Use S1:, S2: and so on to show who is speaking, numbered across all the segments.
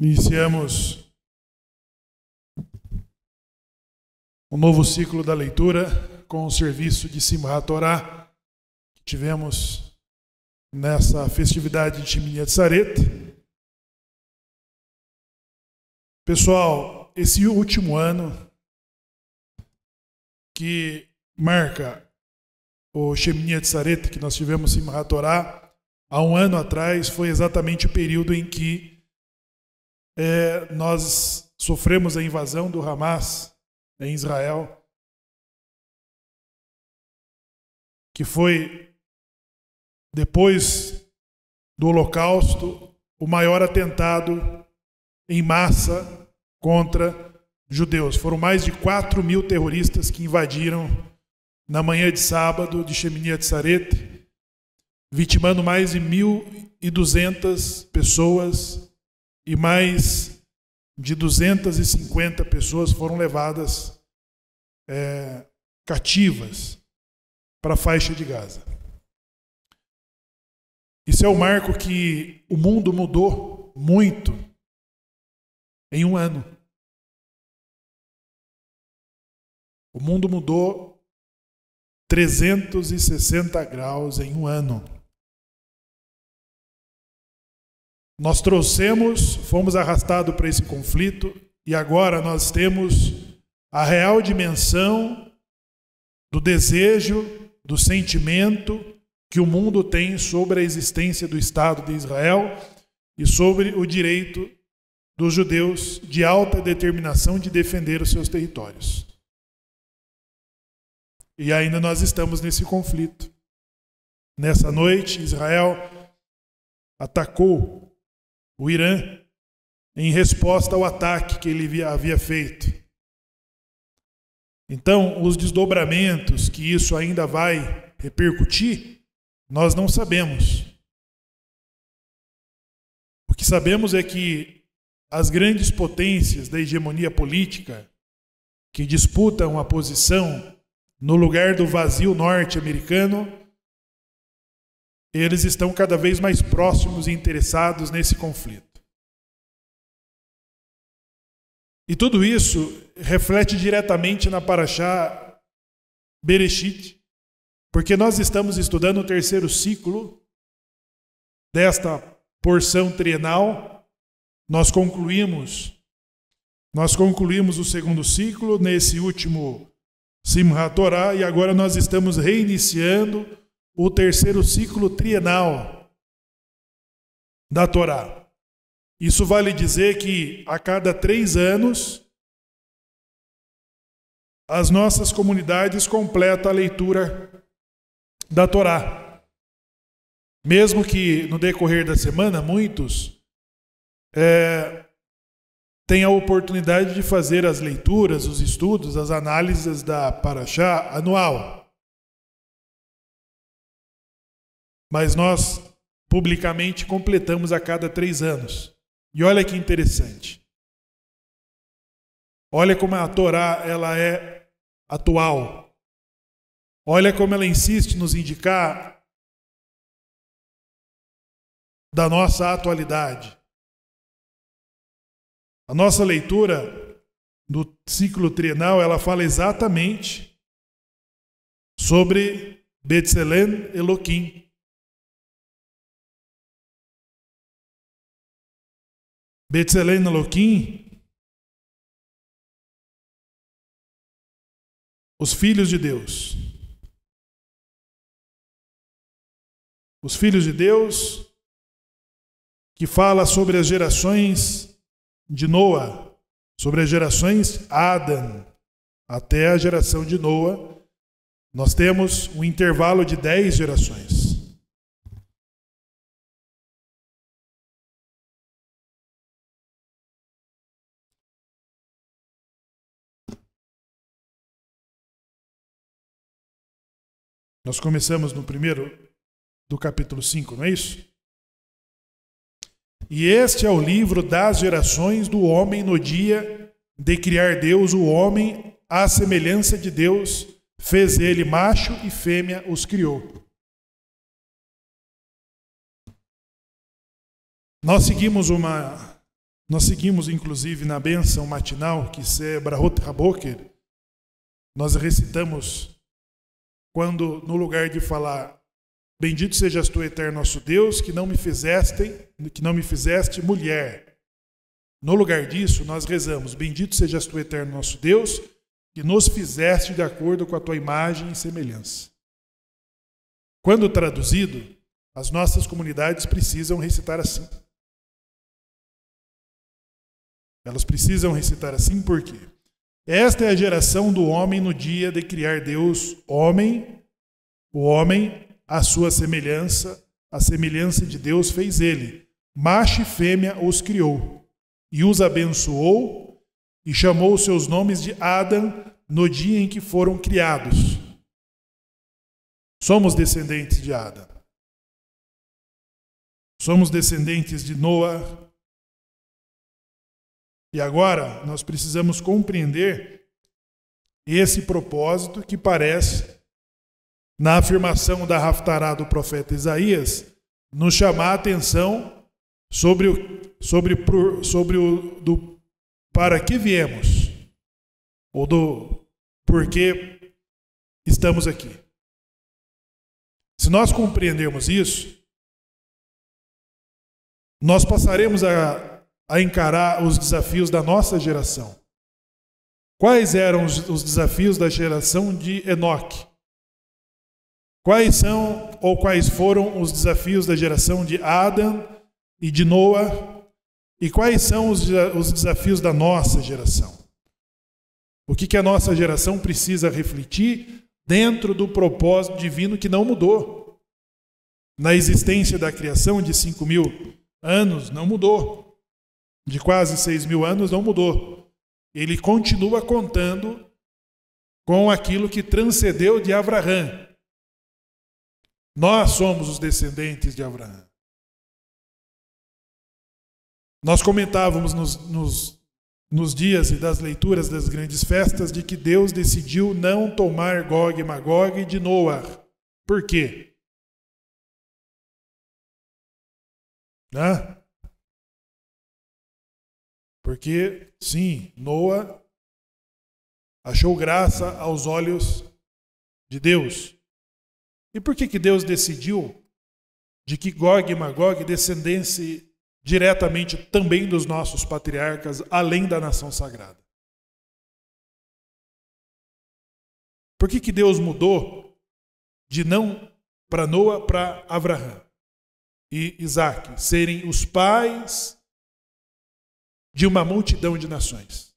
S1: Iniciamos um novo ciclo da leitura com o serviço de Simchat Torah que tivemos nessa festividade de Shemini Atzaret. Pessoal, esse último ano que marca o Shemini Atzaret que nós tivemos Simchat Torah há um ano atrás foi exatamente o período em que nós sofremos a invasão do Hamas em Israel, que foi, depois do Holocausto, o maior atentado em massa contra judeus. Foram mais de 4.000 terroristas que invadiram na manhã de sábado de Shemini Atzaret, vitimando mais de 1.200 pessoas e mais de 250 pessoas foram levadas cativas para a faixa de Gaza. Isso é um marco que o mundo mudou muito em um ano. O mundo mudou 360 graus em um ano. Nós fomos arrastados para esse conflito e agora nós temos a real dimensão do desejo, do sentimento que o mundo tem sobre a existência do Estado de Israel e sobre o direito dos judeus de alta determinação de defender os seus territórios. E ainda nós estamos nesse conflito. Nessa noite, Israel atacou o Irã em resposta ao ataque que ele havia feito. Então, os desdobramentos que isso ainda vai repercutir, nós não sabemos. O que sabemos é que as grandes potências da hegemonia política que disputam a posição no lugar do vazio norte-americano, eles estão cada vez mais próximos e interessados nesse conflito. E tudo isso reflete diretamente na Parashá Bereshit, porque nós estamos estudando o terceiro ciclo desta porção trienal. Nós concluímos o segundo ciclo nesse último Simchat Torah e agora nós estamos reiniciando o terceiro ciclo trienal da Torá. Isso vale dizer que a cada 3 anos as nossas comunidades completam a leitura da Torá. Mesmo que no decorrer da semana muitos tenham a oportunidade de fazer as leituras, os estudos, as análises da Parashá anual. Mas nós, publicamente, completamos a cada 3 anos. E olha que interessante. Olha como a Torá ela é atual. Olha como ela insiste nos indicar da nossa atualidade. A nossa leitura do ciclo trienal, ela fala exatamente sobre B'Tselem Elohim. B'Tselem Elohim, os filhos de Deus. Os filhos de Deus que fala sobre as gerações de Noa, sobre as gerações Adão, até a geração de Noa. Nós temos um intervalo de 10 gerações. Nós começamos no primeiro do capítulo 5, não é isso? E este é o livro das gerações do homem no dia de criar Deus o homem à semelhança de Deus, fez ele macho e fêmea os criou. Nós seguimos uma Nós seguimos, inclusive, na bênção matinal, que é Brahot Haboker, nós recitamos, quando no lugar de falar, bendito sejas tu, eterno nosso Deus, que não me fizeste mulher. No lugar disso, nós rezamos, bendito sejas tu, eterno nosso Deus, que nos fizeste de acordo com a tua imagem e semelhança. Quando traduzido, as nossas comunidades precisam recitar assim. Elas precisam recitar assim por quê? Esta é a geração do homem no dia de criar Deus, o homem, à sua semelhança, a semelhança de Deus fez ele. Macho e fêmea os criou, e os abençoou, e chamou os seus nomes de Adão no dia em que foram criados. Somos descendentes de Adão. Somos descendentes de Noa. E agora nós precisamos compreender esse propósito que parece, na afirmação da Haftará do profeta Isaías, nos chamar a atenção sobre o do para que viemos, ou do porquê estamos aqui. Se nós compreendermos isso, nós passaremos a encarar os desafios da nossa geração. Quais eram os desafios da geração de Enoque? Quais foram os desafios da geração de Adão e de Noa? E quais são os desafios da nossa geração? O que a nossa geração precisa refletir dentro do propósito divino que não mudou? Na existência da criação de 5.000 anos, não mudou. De quase 6.000 anos, não mudou. Ele continua contando com aquilo que transcendeu de Abraão. Nós somos os descendentes de Abraão. Nós comentávamos nos dias e das leituras das grandes festas de que Deus decidiu não tomar Gog e Magog de Noa. Por quê? Porque, sim, Noa achou graça aos olhos de Deus. E por que Deus decidiu de que Gog e Magog descendesse diretamente também dos nossos patriarcas, além da nação sagrada? Por que Deus mudou de não para Noa para Abraão e Isaac serem os pais de uma multidão de nações?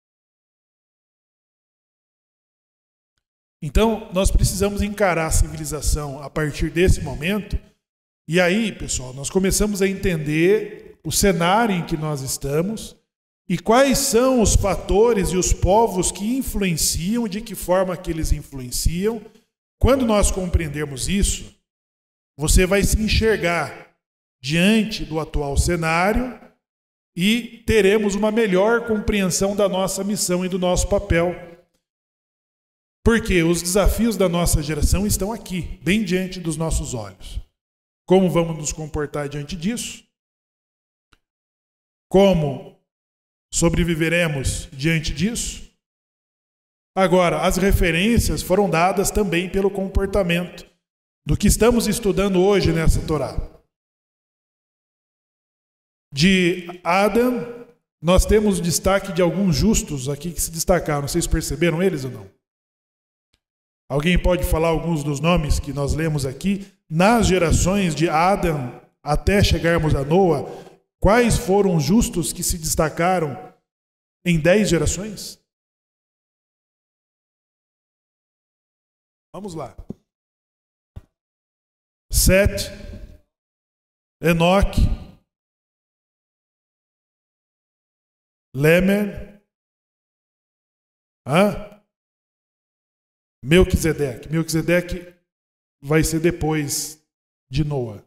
S1: Então, nós precisamos encarar a civilização a partir desse momento. E aí, pessoal, nós começamos a entender o cenário em que nós estamos e quais são os fatores e os povos que influenciam, de que forma que eles influenciam. Quando nós compreendermos isso, você vai se enxergar diante do atual cenário e teremos uma melhor compreensão da nossa missão e do nosso papel. Porque os desafios da nossa geração estão aqui, bem diante dos nossos olhos. Como vamos nos comportar diante disso? Como sobreviveremos diante disso? Agora, as referências foram dadas também pelo comportamento do que estamos estudando hoje nessa Torá. De Adão, nós temos o destaque de alguns justos aqui que se destacaram. Vocês perceberam eles ou não? Alguém pode falar alguns dos nomes que nós lemos aqui? Nas gerações de Adão até chegarmos a Noa, quais foram os justos que se destacaram em 10 gerações? Vamos lá. Sete, Enoque, Lemer, Melquisedeque. Melquisedeque vai ser depois de Noa.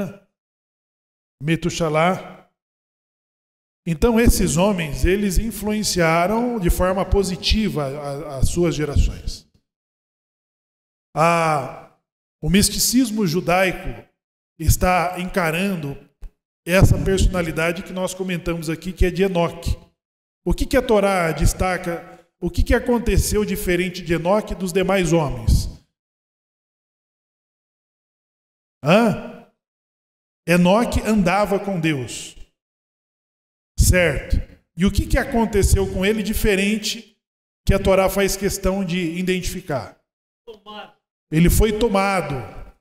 S1: Metushalá. Então esses homens, eles influenciaram de forma positiva as suas gerações. O misticismo judaico está encarando essa personalidade que nós comentamos aqui, que é de Enoque. O que a Torá destaca? O que aconteceu diferente de Enoque e dos demais homens? Enoque andava com Deus, certo? E o que aconteceu com ele diferente que a Torá faz questão de identificar? Ele foi tomado.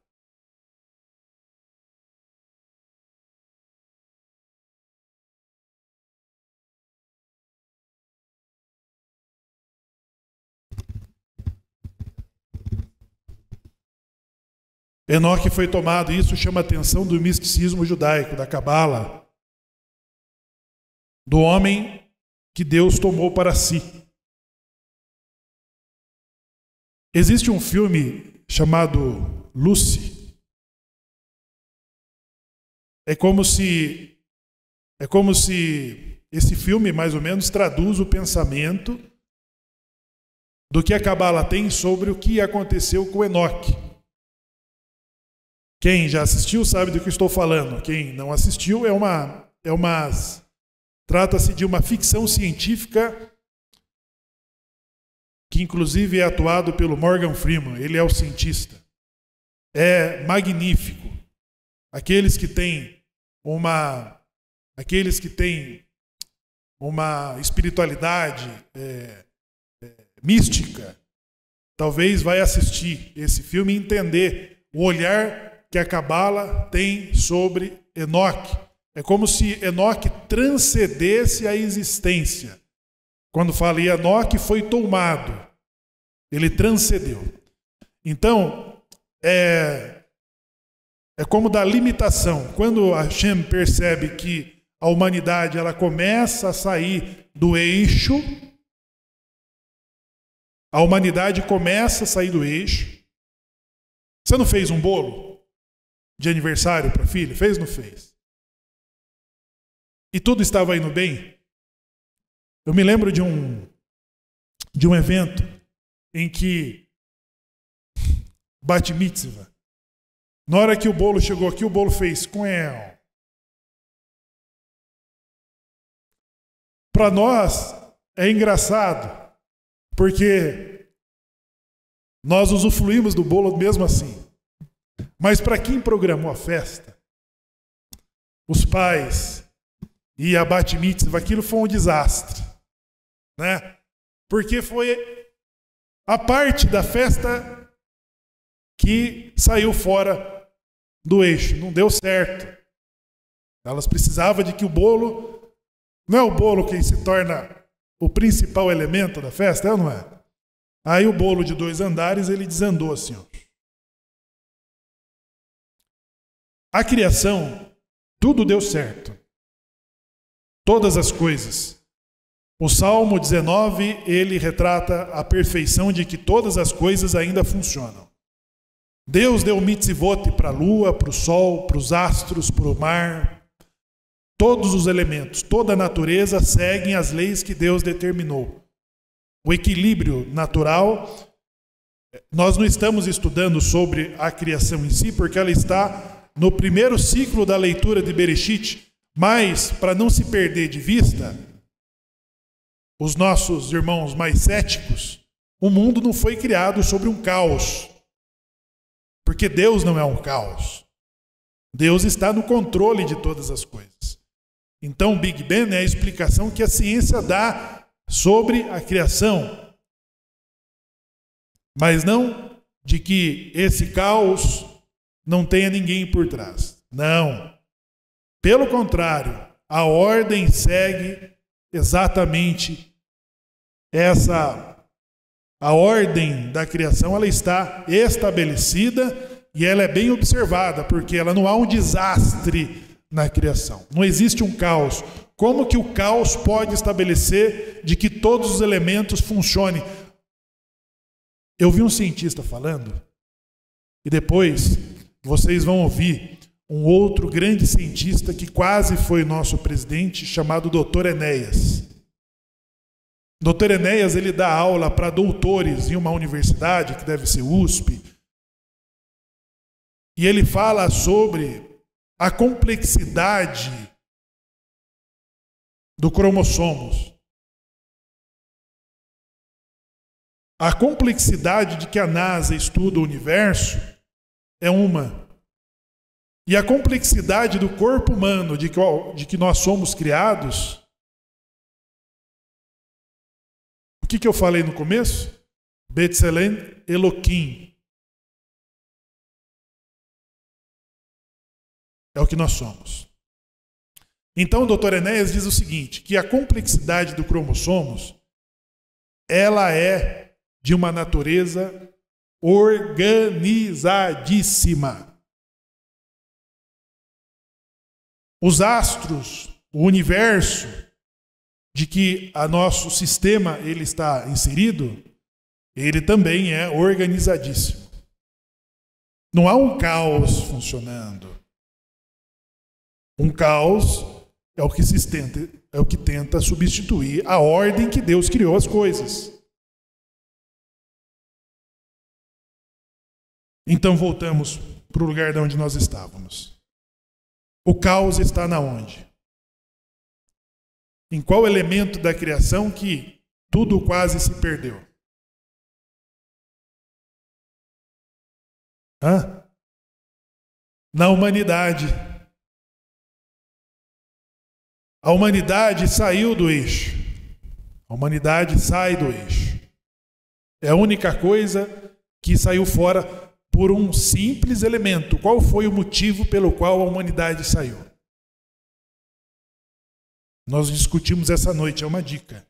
S1: Enoque foi tomado, isso chama a atenção do misticismo judaico, da Cabala, do homem que Deus tomou para si. Existe um filme chamado Lucy. É como se esse filme, mais ou menos, traduz o pensamento do que a Cabala tem sobre o que aconteceu com Enoque. Quem já assistiu sabe do que estou falando. Quem não assistiu trata-se de uma ficção científica que inclusive é atuado pelo Morgan Freeman. Ele é o cientista. É magnífico. Aqueles que têm uma espiritualidade mística, talvez vai assistir esse filme e entender o olhar que a Cabala tem sobre Enoque. É como se Enoque transcendesse a existência. Quando fala em Enoque, foi tomado. Ele transcendeu. Então, é como da limitação. Quando Hashem percebe que a humanidade ela começa a sair do eixo, a humanidade começa a sair do eixo. Você não fez um bolo de aniversário para a filha? Fez ou não fez? E tudo estava indo bem? Eu me lembro de um evento em que Bat Mitzvah, na hora que o bolo chegou aqui, o bolo fez coel. Para nós é engraçado, porque nós usufruímos do bolo mesmo assim. Mas para quem programou a festa, os pais e a Bat Mitzvah, aquilo foi um desastre, né? Porque foi a parte da festa que saiu fora do eixo, não deu certo. Elas precisavam de que o bolo, não é o bolo que se torna o principal elemento da festa, é ou não é? Aí o bolo de 2 andares, ele desandou assim, ó. A criação, tudo deu certo. Todas as coisas. O Salmo 19, ele retrata a perfeição de que todas as coisas ainda funcionam. Deus deu mitzvot para a lua, para o sol, para os astros, para o mar. Todos os elementos, toda a natureza seguem as leis que Deus determinou. O equilíbrio natural, nós não estamos estudando sobre a criação em si, porque ela está no primeiro ciclo da leitura de Bereshit, mas, para não se perder de vista, os nossos irmãos mais céticos, o mundo não foi criado sobre um caos, porque Deus não é um caos. Deus está no controle de todas as coisas. Então, o Big Bang é a explicação que a ciência dá sobre a criação, mas não de que esse caos não tenha ninguém por trás. Não. Pelo contrário, a ordem segue exatamente a ordem da criação, ela está estabelecida e ela é bem observada, porque ela não há um desastre na criação. Não existe um caos. Como que o caos pode estabelecer de que todos os elementos funcionem? Eu vi um cientista falando, e depois vocês vão ouvir um outro grande cientista que quase foi nosso presidente, chamado Dr. Enéas. Dr. Enéas, ele dá aula para doutores em uma universidade, que deve ser USP, e ele fala sobre a complexidade do cromossomos, a complexidade de que a NASA estuda o universo é uma. E a complexidade do corpo humano, de que nós somos criados, o que eu falei no começo? Betzelem Elohim. É o que nós somos. Então o Dr. Enéas diz o seguinte, que a complexidade do cromossomos, ela é de uma natureza organizadíssima. Os astros, o universo de que o nosso sistema ele está inserido, ele também é organizadíssimo. Não há um caos funcionando. Um caos é o que tenta substituir a ordem que Deus criou as coisas. Então voltamos para o lugar de onde nós estávamos. O caos está na onde? Em qual elemento da criação que tudo quase se perdeu? Na humanidade. A humanidade saiu do eixo. A humanidade sai do eixo. É a única coisa que saiu fora por um simples elemento. Qual foi o motivo pelo qual a humanidade saiu? Nós discutimos essa noite, é uma dica.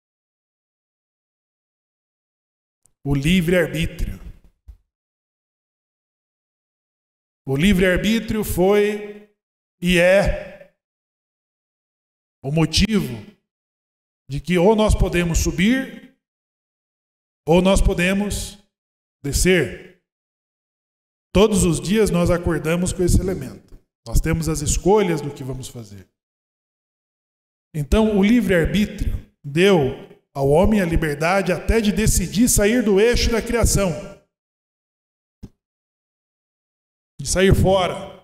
S1: O livre-arbítrio. O livre-arbítrio foi e é o motivo de que ou nós podemos subir ou nós podemos descer. Todos os dias nós acordamos com esse elemento. Nós temos as escolhas do que vamos fazer. Então, o livre-arbítrio deu ao homem a liberdade até de decidir sair do eixo da criação. De sair fora.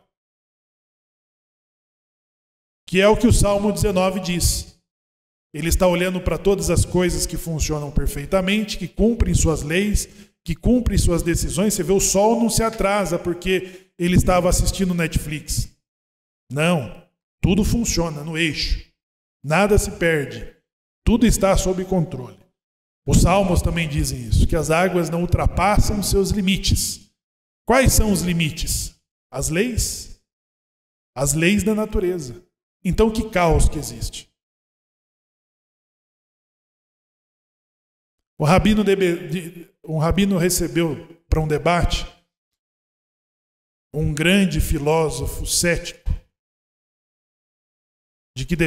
S1: Que é o que o Salmo 19 diz. Ele está olhando para todas as coisas que funcionam perfeitamente, que cumprem suas leis, que cumprem suas decisões. Você vê, o sol não se atrasa porque ele estava assistindo Netflix. Não, tudo funciona no eixo. Nada se perde. Tudo está sob controle. Os salmos também dizem isso, que as águas não ultrapassam seus limites. Quais são os limites? As leis. As leis da natureza. Então, que caos que existe? Um rabino recebeu para um debate um grande filósofo cético de que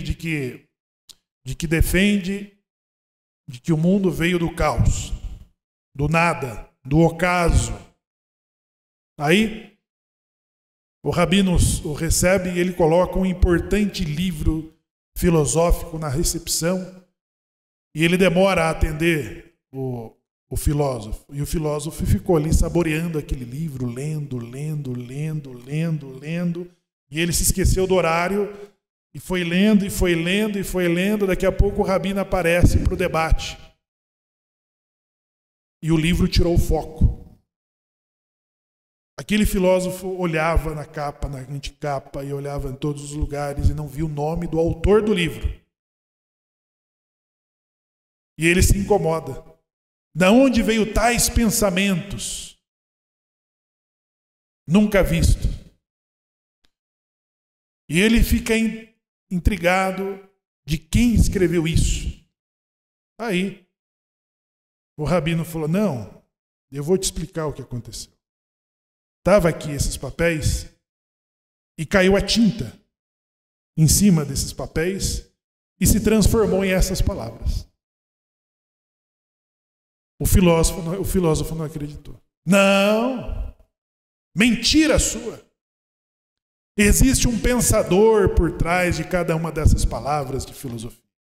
S1: o mundo veio do caos, do nada, do ocaso. Aí o rabino o recebe e ele coloca um importante livro filosófico na recepção. E ele demora a atender o filósofo. E o filósofo ficou ali saboreando aquele livro, lendo. E ele se esqueceu do horário e foi lendo. Daqui a pouco o rabino aparece para o debate. E o livro tirou o foco. Aquele filósofo olhava na capa, na antecapa, e olhava em todos os lugares e não via o nome do autor do livro. E ele se incomoda. Da onde veio tais pensamentos? Nunca visto. E ele fica intrigado de quem escreveu isso. Aí, o rabino falou, não, eu vou te explicar o que aconteceu. Estava aqui esses papéis e caiu a tinta em cima desses papéis e se transformou em essas palavras. O filósofo não acreditou. Não! Mentira sua! Existe um pensador por trás de cada uma dessas palavras de filosofia.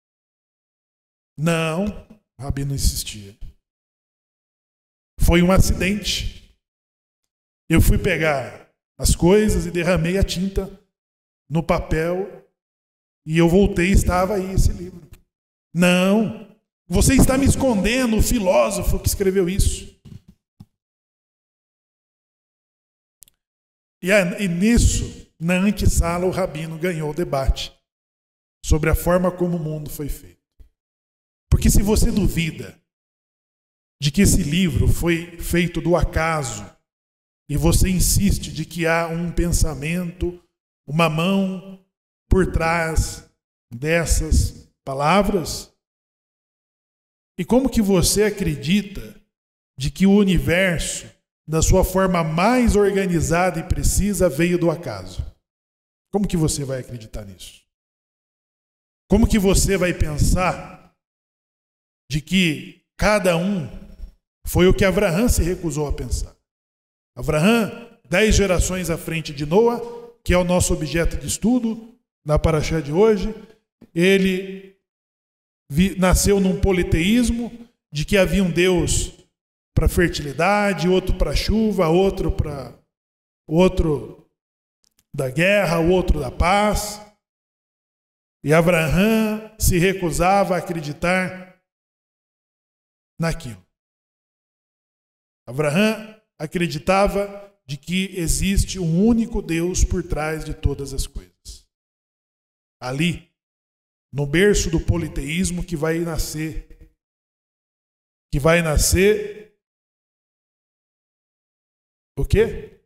S1: Não, o rabino insistia. Foi um acidente. Eu fui pegar as coisas e derramei a tinta no papel e eu voltei e estava aí esse livro. Não, você está me escondendo o filósofo que escreveu isso. E nisso, na antessala, o rabino ganhou o debate sobre a forma como o mundo foi feito. Porque se você duvida de que esse livro foi feito do acaso e você insiste de que há um pensamento, uma mão por trás dessas palavras, e como que você acredita de que o universo, da sua forma mais organizada e precisa, veio do acaso? Como que você vai acreditar nisso? Como que você vai pensar de que cada um foi o que Abraão se recusou a pensar? Abraão, 10 gerações à frente de Noa, que é o nosso objeto de estudo na paraxá de hoje, ele nasceu num politeísmo de que havia um Deus para fertilidade, outro para chuva, outro da guerra, outro da paz. E Abraão se recusava a acreditar naquilo. Abraão acreditava de que existe um único Deus por trás de todas as coisas. Ali, no berço do politeísmo que vai nascer o quê?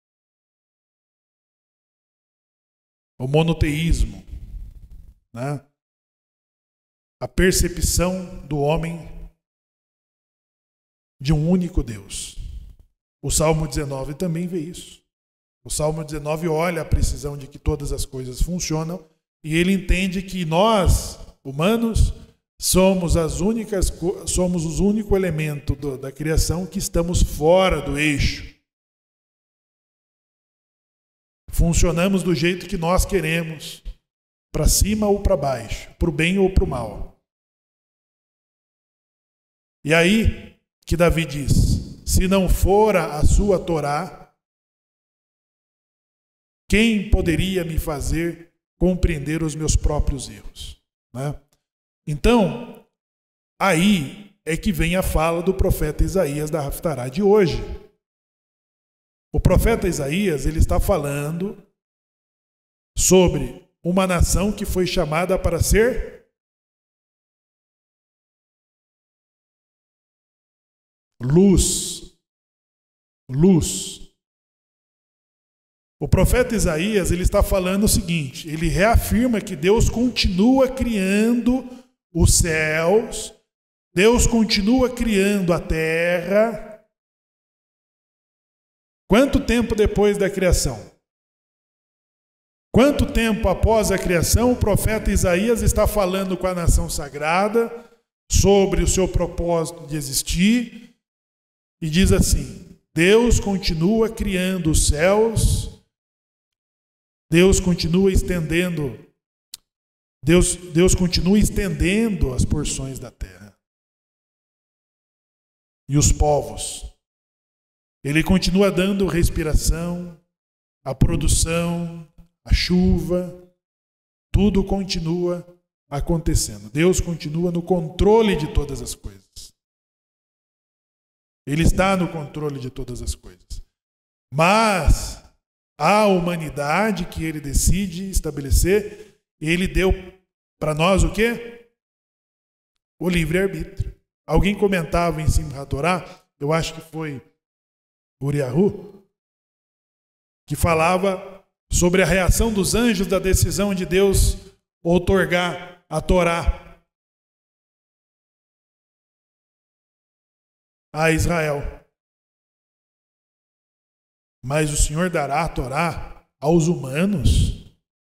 S1: O monoteísmo, né? A percepção do homem de um único Deus. O Salmo 19 também vê isso. O Salmo 19 olha a precisão de que todas as coisas funcionam e ele entende que nós, humanos, somos os único elemento da criação que estamos fora do eixo. Funcionamos do jeito que nós queremos, para cima ou para baixo, para o bem ou para o mal. E aí que Davi diz: se não fora a sua Torá, quem poderia me fazer compreender os meus próprios erros? Né? Então, aí é que vem a fala do profeta Isaías da Haftará de hoje. O profeta Isaías, ele está falando sobre uma nação que foi chamada para ser luz. Luz. O profeta Isaías, ele está falando o seguinte, ele reafirma que Deus continua criando os céus, Deus continua criando a terra. Quanto tempo depois da criação? Quanto tempo após a criação o profeta Isaías está falando com a nação sagrada sobre o seu propósito de existir e diz assim: Deus continua criando os céus, Deus continua estendendo as porções da terra e os povos. Ele continua dando respiração, a produção, a chuva, tudo continua acontecendo. Deus continua no controle de todas as coisas. Ele está no controle de todas as coisas. Mas a humanidade que ele decide estabelecer, ele deu para nós o quê? O livre-arbítrio. Alguém comentava em Simchat Torah, eu acho que foi Uriahu, que falava sobre a reação dos anjos da decisão de Deus outorgar a Torá a Israel. Mas o Senhor dará a Torá aos humanos?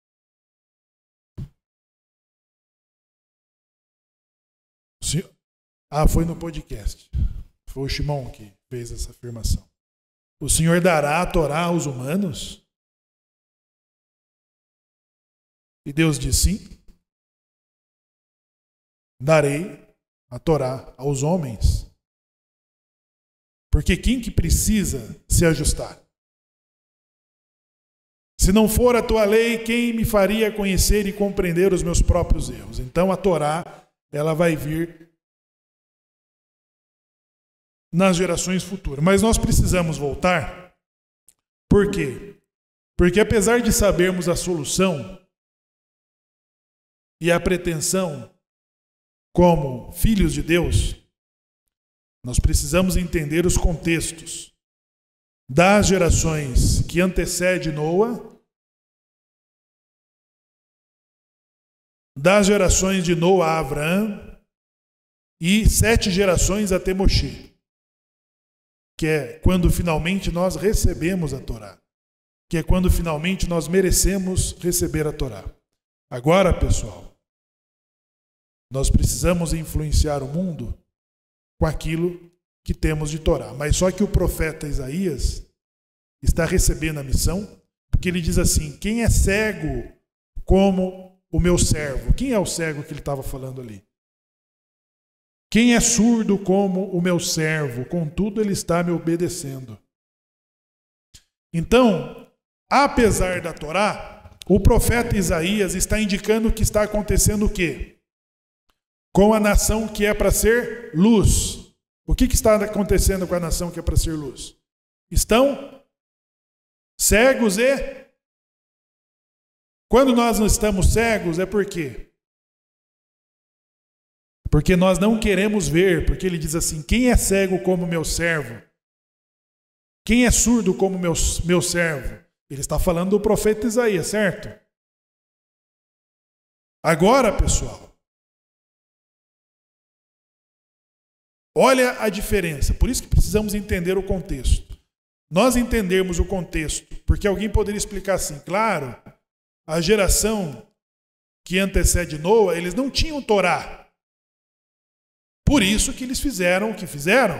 S1: Foi no podcast. Foi o Shimon que fez essa afirmação. O Senhor dará a Torá aos humanos? E Deus diz sim. Darei a Torá aos homens. Porque quem que precisa se ajustar? Se não for a tua lei, quem me faria conhecer e compreender os meus próprios erros? Então a Torá, ela vai vir nas gerações futuras. Mas nós precisamos voltar. Por quê? Porque apesar de sabermos a solução e a pretensão como filhos de Deus, nós precisamos entender os contextos das gerações que antecedem Noa, das gerações de Noa a Abraão e 7 gerações até Moshe, que é quando finalmente nós recebemos a Torá, que é quando finalmente nós merecemos receber a Torá. Agora, pessoal, nós precisamos influenciar o mundo com aquilo que temos de Torá. Mas só que o profeta Isaías está recebendo a missão, porque ele diz assim: quem é cego como o meu servo? Quem é o cego que ele estava falando ali? Quem é surdo como o meu servo? Contudo, ele está me obedecendo. Então, apesar da Torá, o profeta Isaías está indicando que está acontecendo o quê? Com a nação que é para ser luz. O que está acontecendo com a nação que é para ser luz? Estão cegos e... Quando nós não estamos cegos, é por quê? Porque nós não queremos ver, porque ele diz assim: quem é cego como meu servo? Quem é surdo como meu servo? Ele está falando do profeta Isaías, certo? Agora, pessoal, olha a diferença. Por isso que precisamos entender o contexto. Nós entendermos o contexto, porque alguém poderia explicar assim: claro, a geração que antecede Noa, eles não tinham Torá. Por isso que eles fizeram o que fizeram.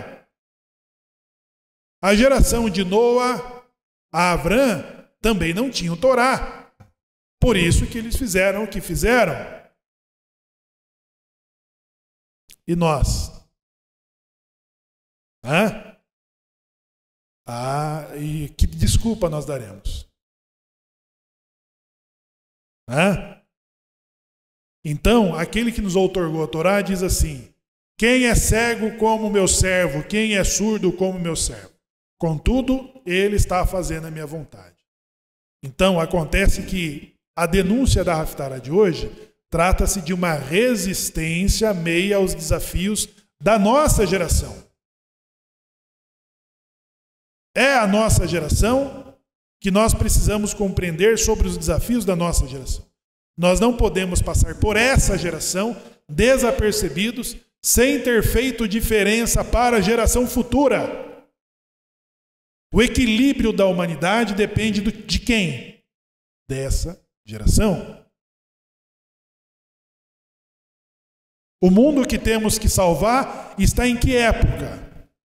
S1: A geração de Noa a Abrão também não tinham Torá. Por isso que eles fizeram o que fizeram. E nós? E que desculpa nós daremos? Então, aquele que nos outorgou a Torá diz assim: quem é cego como meu servo, quem é surdo como meu servo. Contudo, ele está fazendo a minha vontade. Então, acontece que a denúncia da Haftarah de hoje trata-se de uma resistência meia aos desafios da nossa geração. É a nossa geração que nós precisamos compreender sobre os desafios da nossa geração. Nós não podemos passar por essa geração desapercebidos, sem ter feito diferença para a geração futura. O equilíbrio da humanidade depende de quem? Dessa geração. O mundo que temos que salvar está em que época?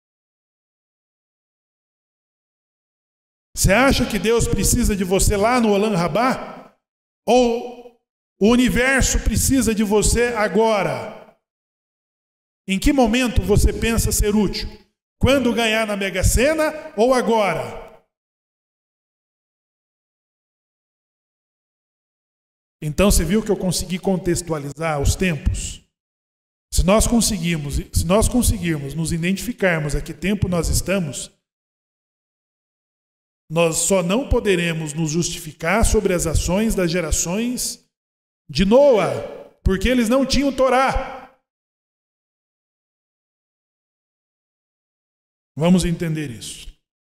S1: Você acha que Deus precisa de você lá no Olam Rabá? Ou o universo precisa de você agora? Em que momento você pensa ser útil? Quando ganhar na Mega Sena ou agora? Então você viu que eu consegui contextualizar os tempos? Se nós conseguirmos nos identificarmos a que tempo nós estamos, nós só não poderemos nos justificar sobre as ações das gerações de Noa, porque eles não tinham Torá. Vamos entender isso.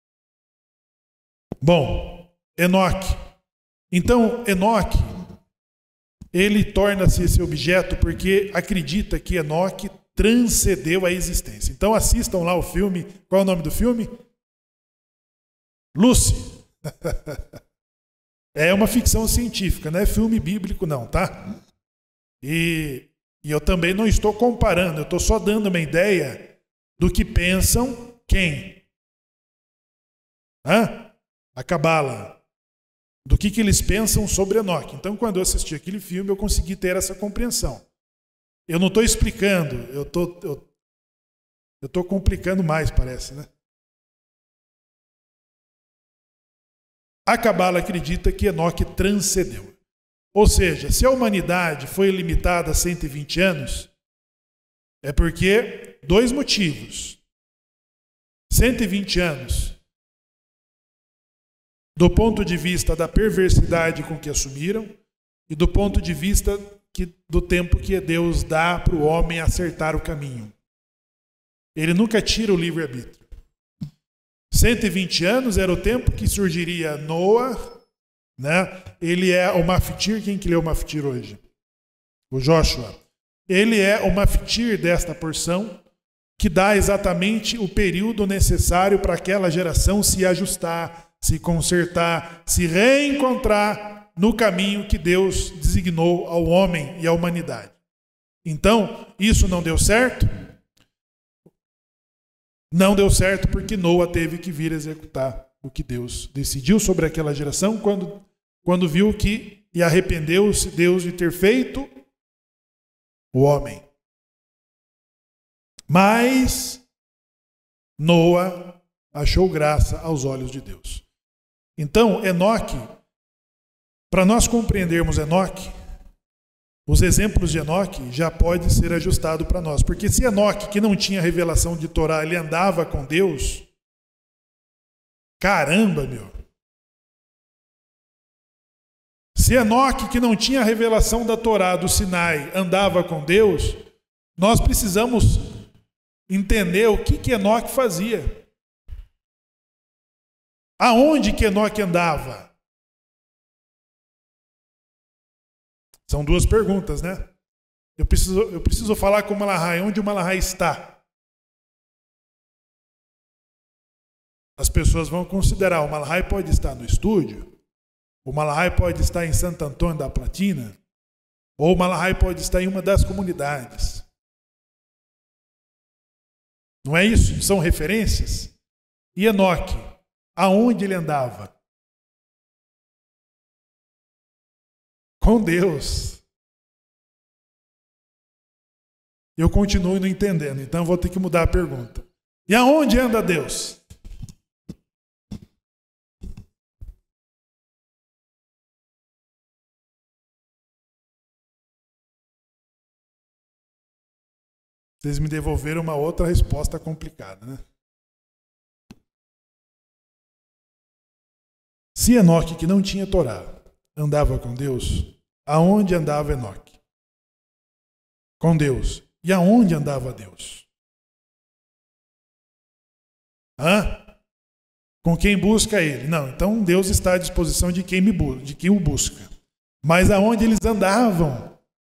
S1: Bom, Enoque. Então, Enoque, ele torna-se esse objeto porque acredita que Enoque transcendeu a existência. Então assistam lá o filme. Qual é o nome do filme? Lucy. É uma ficção científica, não é filme bíblico não, tá? E eu também não estou comparando, eu estou só dando uma ideia do que pensam quem? A Cabala. Do que eles pensam sobre Enoque. Então, quando eu assisti aquele filme, eu consegui ter essa compreensão. Eu não estou explicando, eu estou complicando mais, parece, né? A Cabala acredita que Enoque transcendeu. Ou seja, se a humanidade foi limitada a 120 anos, é porque dois motivos. 120 anos, do ponto de vista da perversidade com que assumiram, e do ponto de vista do tempo que Deus dá para o homem acertar o caminho. Ele nunca tira o livre-arbítrio. 120 anos era o tempo que surgiria Noa, né? Ele é o maftir. Quem que lê o maftir hoje? O Joshua. Ele é o maftir desta porção, que dá exatamente o período necessário para aquela geração se ajustar, se consertar, se reencontrar no caminho que Deus designou ao homem e à humanidade. Então, isso não deu certo? Não deu certo porque Noa teve que vir executar o que Deus decidiu sobre aquela geração quando viu que, e arrependeu-se Deus de ter feito o homem. Mas Noa achou graça aos olhos de Deus. Então, Enoque, para nós compreendermos Enoque, os exemplos de Enoque já pode ser ajustado para nós. Porque se Enoque, que não tinha revelação de Torá, ele andava com Deus, caramba, meu. Se Enoque, que não tinha revelação da Torá, do Sinai, andava com Deus, nós precisamos entender o que Enoque fazia. Aonde que Enoque andava? São duas perguntas, né? Eu preciso falar com o Malahai. Onde o Malahai está? As pessoas vão considerar, o Malahai pode estar no estúdio, o Malahai pode estar em Santo Antônio da Platina, ou o Malahai pode estar em uma das comunidades. Não é isso? São referências? E Enoque, aonde ele andava? Com Deus. Eu continuo não entendendo, então vou ter que mudar a pergunta. E aonde anda Deus? Vocês me devolveram uma outra resposta complicada, né? Se Enoque, que não tinha Torá, andava com Deus, aonde andava Enoque? Com Deus. E aonde andava Deus? Com quem busca ele? Não, então Deus está à disposição de quem o busca. Mas aonde eles andavam?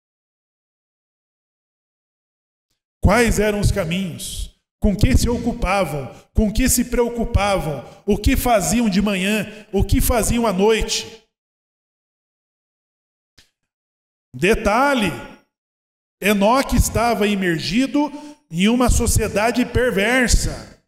S1: Quais eram os caminhos? Com que se ocupavam? Com que se preocupavam? O que faziam de manhã? O que faziam à noite? Detalhe, Enoque estava imergido em uma sociedade perversa,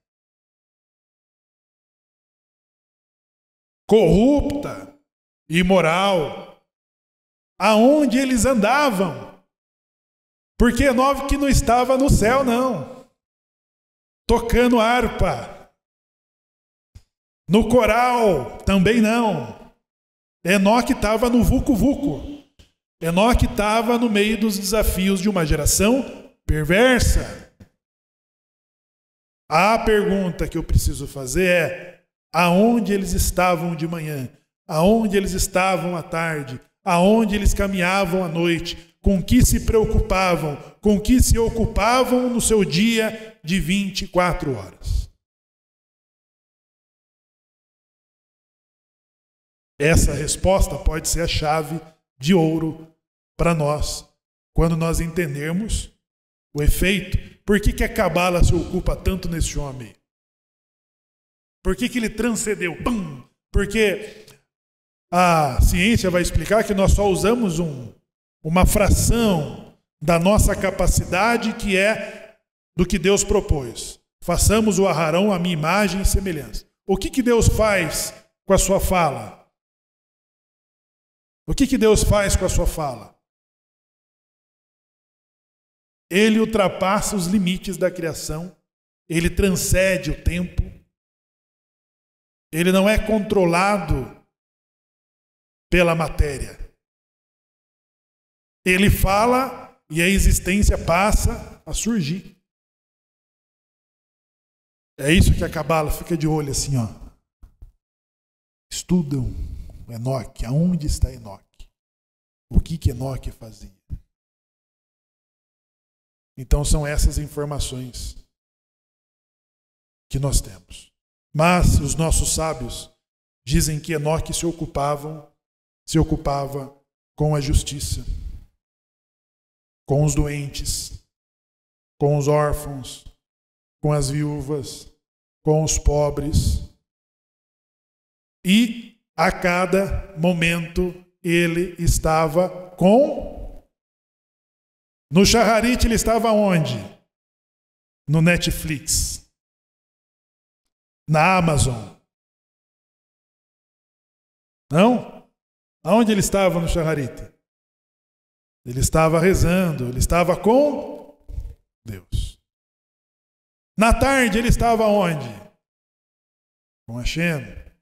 S1: corrupta, imoral. Aonde eles andavam? Porque Enoque não estava no céu, não, tocando harpa. No coral, também não. Enoque estava no vucu-vucu. Enoque estava no meio dos desafios de uma geração perversa. A pergunta que eu preciso fazer é: aonde eles estavam de manhã? Aonde eles estavam à tarde? Aonde eles caminhavam à noite? Com que se preocupavam? Com que se ocupavam no seu dia de 24 horas? Essa resposta pode ser a chave de ouro para nós, quando nós entendermos o efeito. Por que a Cabala se ocupa tanto nesse homem? Por que ele transcendeu? Porque a ciência vai explicar que nós só usamos uma fração da nossa capacidade, que é do que Deus propôs. Façamos o Aharão à minha imagem e semelhança. O que Deus faz com a sua fala? O que Deus faz com a sua fala? Ele ultrapassa os limites da criação, ele transcende o tempo, ele não é controlado pela matéria. Ele fala e a existência passa a surgir. É isso que a Cabala fica de olho assim, ó. Estudam Enoque. Aonde está Enoque? O que Enoque fazia? Então são essas informações que nós temos. Mas os nossos sábios dizem que Enoque se ocupava com a justiça, com os doentes, com os órfãos, com as viúvas, com os pobres. E a cada momento ele estava com... No Shacharit ele estava onde? No Netflix. Na Amazon. Não? Aonde ele estava no Shacharit? Ele estava rezando, ele estava com Deus. Na tarde ele estava onde? Com Hashem.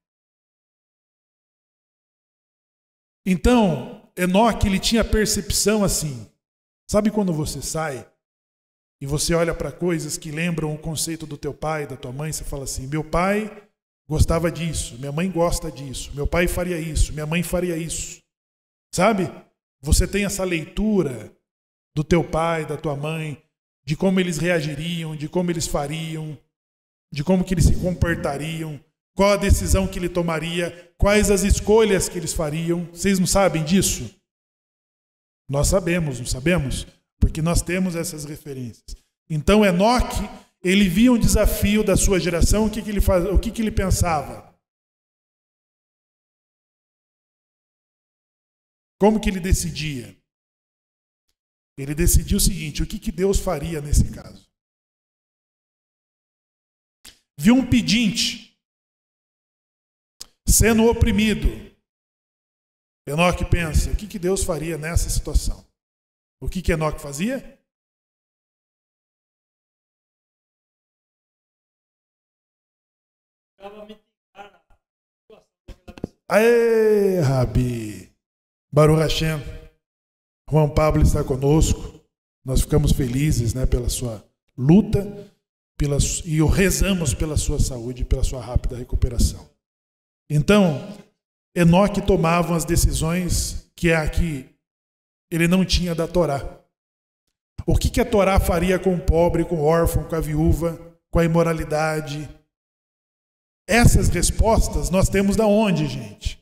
S1: Então, Enoque, ele tinha percepção assim. Sabe quando você sai e você olha para coisas que lembram o conceito do teu pai, da tua mãe, você fala assim, meu pai gostava disso, minha mãe gosta disso, meu pai faria isso, minha mãe faria isso. Sabe? Você tem essa leitura do teu pai, da tua mãe, de como eles reagiriam, de como eles fariam, de como que eles se comportariam, qual a decisão que ele tomaria, quais as escolhas que eles fariam. Vocês não sabem disso? Nós sabemos, não sabemos? Porque nós temos essas referências. Então Enoque, ele via um desafio da sua geração, o que ele faz, o que ele pensava? Como que ele decidia? Ele decidiu o seguinte, o que Deus faria nesse caso? Viu um pedinte sendo oprimido. Enoque pensa, o que Deus faria nessa situação? O que Enoque fazia? Aê, Rabi! Baruch Hashem, Juan Pablo está conosco. Nós ficamos felizes, né, pela sua luta e rezamos pela sua saúde e pela sua rápida recuperação. Então, Enoque tomava as decisões que ele não tinha da Torá. O que a Torá faria com o pobre, com o órfão, com a viúva, com a imoralidade? Essas respostas nós temos da onde, gente?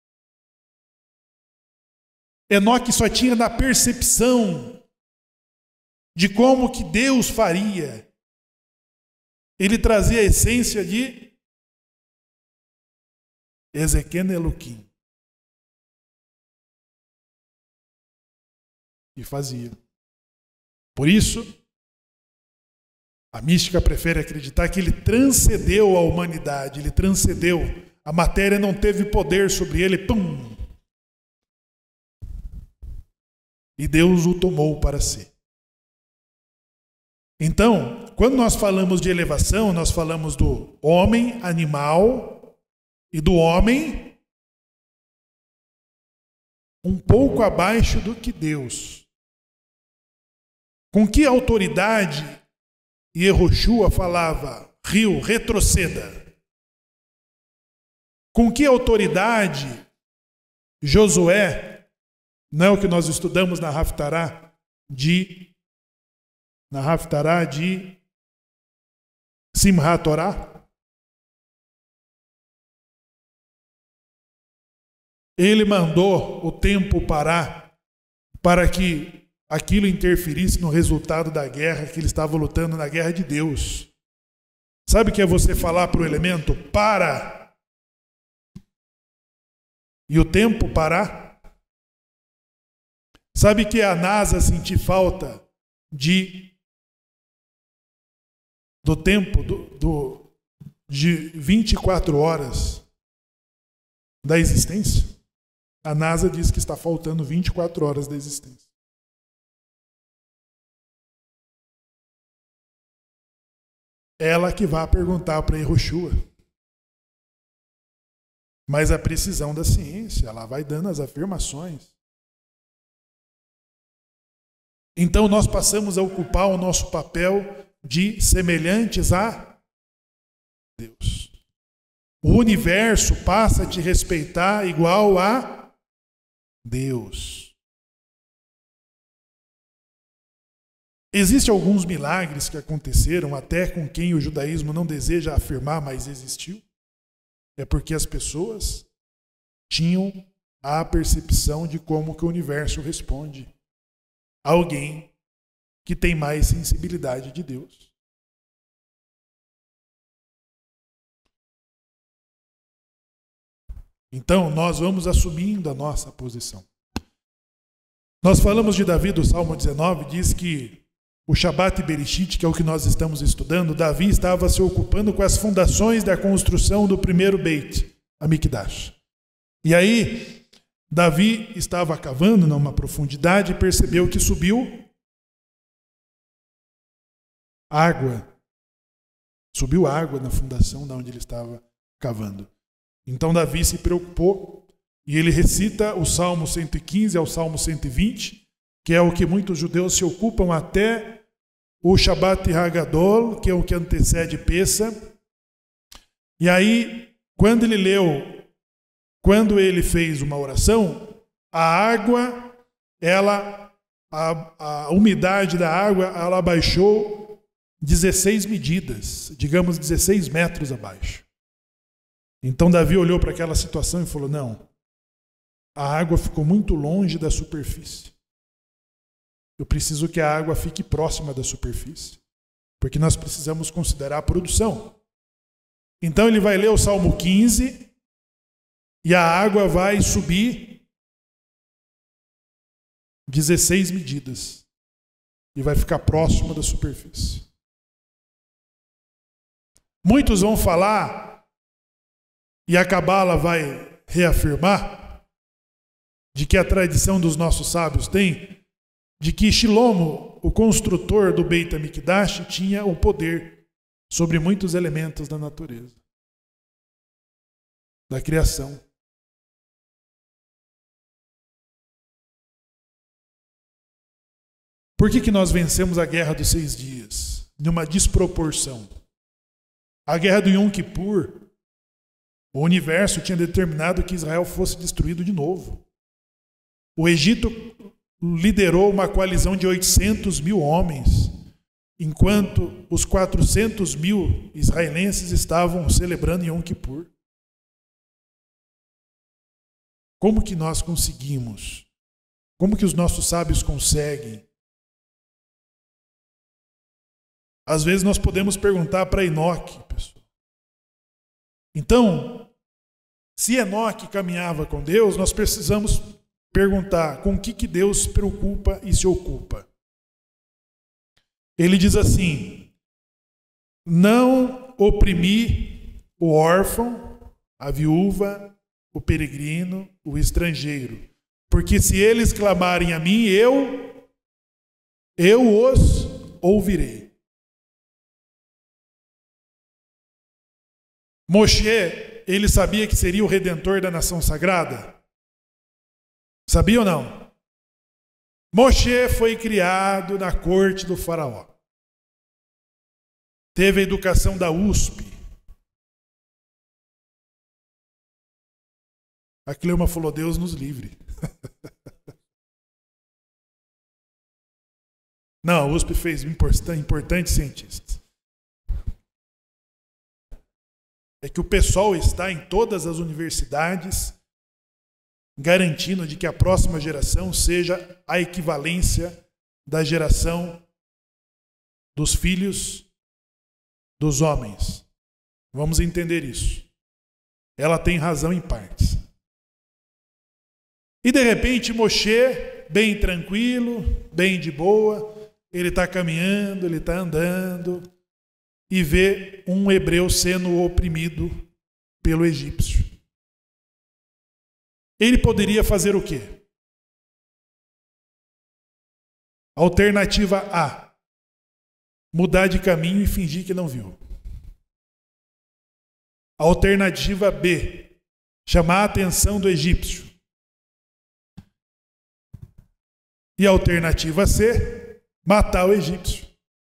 S1: Enoque só tinha da percepção de como que Deus faria. Ele trazia a essência de Ezequiel Eloquim. E fazia. Por isso, a mística prefere acreditar que ele transcendeu a humanidade, ele transcendeu. A matéria não teve poder sobre ele, pum! E Deus o tomou para si. Então, quando nós falamos de elevação, nós falamos do homem animal e do homem um pouco abaixo do que Deus. Com que autoridade Yehoshua falava, rio, retroceda? Com que autoridade Josué, não é o que nós estudamos na Haftará de Simchat Torah? Ele mandou o tempo parar para que aquilo interferisse no resultado da guerra, que ele estava lutando na guerra de Deus. Sabe o que é você falar para o elemento? Para! E o tempo parar? Sabe que a NASA sentir falta do tempo de 24 horas da existência? A NASA diz que está faltando 24 horas da existência. Ela que vai perguntar para Yehoshua. mas a precisão da ciência, ela vai dando as afirmações. Então nós passamos a ocupar o nosso papel de semelhantes a Deus. O universo passa a te respeitar igual a Deus. Existem alguns milagres que aconteceram até com quem o judaísmo não deseja afirmar, mas existiu. É porque as pessoas tinham a percepção de como que o universo responde a alguém que tem mais sensibilidade de Deus. Então, nós vamos assumindo a nossa posição. Nós falamos de Davi do Salmo 19, diz que o Shabat Bereshit, que é o que nós estamos estudando, Davi estava se ocupando com as fundações da construção do primeiro Beit Hamikdash. E aí, Davi estava cavando numa profundidade e percebeu que subiu água. Subiu água na fundação da onde ele estava cavando. Então Davi se preocupou e ele recita o Salmo 115 ao Salmo 120, que é o que muitos judeus se ocupam até o Shabbat Hagadol, que é o que antecede Pessa. E aí, quando ele fez uma oração, a água, a umidade da água, ela baixou 16 medidas, digamos 16 metros abaixo. Então Davi olhou para aquela situação e falou: não, a água ficou muito longe da superfície. Eu preciso que a água fique próxima da superfície, porque nós precisamos considerar a produção. Então ele vai ler o Salmo 15 e a água vai subir 16 medidas e vai ficar próxima da superfície. Muitos vão falar, e a Cabala vai reafirmar, de que a tradição dos nossos sábios tem, de que Shilomo, o construtor do Beit HaMikdash, tinha o poder sobre muitos elementos da natureza, da criação. Por que nós vencemos a Guerra dos 6 Dias? Numa desproporção. A Guerra do Yom Kippur, o universo tinha determinado que Israel fosse destruído de novo. O Egito liderou uma coalizão de 800 mil homens, enquanto os 400 mil israelenses estavam celebrando Yom Kippur. Como que nós conseguimos? Como que os nossos sábios conseguem? Às vezes nós podemos perguntar para Enoque, pessoal. Então, se Enoque caminhava com Deus, nós precisamos perguntar com o que Deus se preocupa e se ocupa. Ele diz assim: não oprimir o órfão, a viúva, o peregrino, o estrangeiro, porque se eles clamarem a mim, eu os ouvirei. Moshe, ele sabia que seria o redentor da nação sagrada? Sabia ou não? Moshe foi criado na corte do faraó. Teve a educação da USP. A Cleuma falou: Deus nos livre. Não, a USP fez importantes cientistas. É que o pessoal está em todas as universidades garantindo de que a próxima geração seja a equivalência da geração dos filhos dos homens. Vamos entender isso. Ela tem razão em partes. E de repente Moshe, bem tranquilo, bem de boa, ele está caminhando, ele está andando e vê um hebreu sendo oprimido pelo egípcio. Ele poderia fazer o quê? Alternativa A: mudar de caminho e fingir que não viu. Alternativa B: chamar a atenção do egípcio. E a alternativa C, matar o egípcio.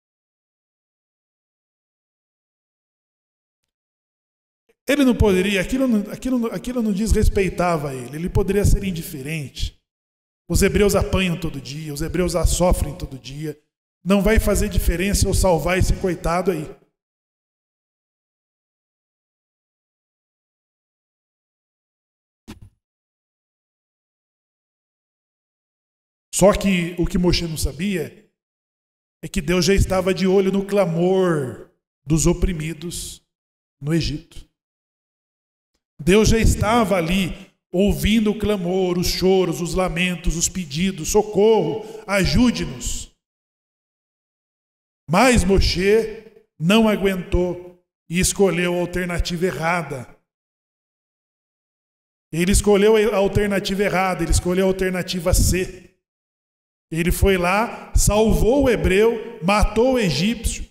S1: Ele não poderia, aquilo não desrespeitava ele, ele poderia ser indiferente. Os hebreus apanham todo dia, os hebreus sofrem todo dia. Não vai fazer diferença eu salvar esse coitado aí. Só que o que Moshe não sabia é que Deus já estava de olho no clamor dos oprimidos no Egito. Deus já estava ali ouvindo o clamor, os choros, os lamentos, os pedidos, socorro, ajude-nos. Mas Moshe não aguentou e escolheu a alternativa errada. Ele escolheu a alternativa errada, ele escolheu a alternativa C. Ele foi lá, salvou o hebreu, matou o egípcio.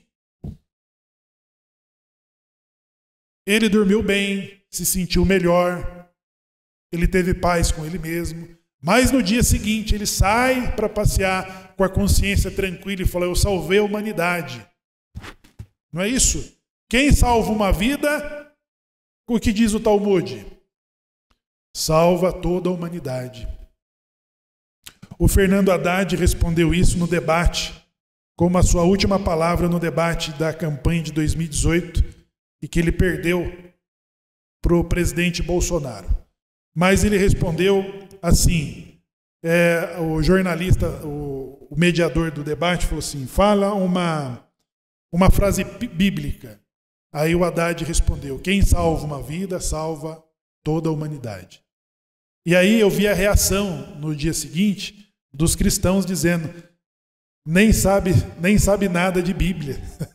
S1: Ele dormiu bem, se sentiu melhor, ele teve paz com ele mesmo. Mas no dia seguinte ele sai para passear com a consciência tranquila e fala: eu salvei a humanidade. Não é isso? Quem salva uma vida, o que diz o Talmud? Salva toda a humanidade. O Fernando Haddad respondeu isso no debate, como a sua última palavra no debate da campanha de 2018, e que ele perdeu para o presidente Bolsonaro. Mas ele respondeu assim, o jornalista, o mediador do debate falou assim, fala uma frase bíblica. Aí o Haddad respondeu, quem salva uma vida, salva toda a humanidade. E aí eu vi a reação no dia seguinte dos cristãos dizendo, nem sabe nada de Bíblia.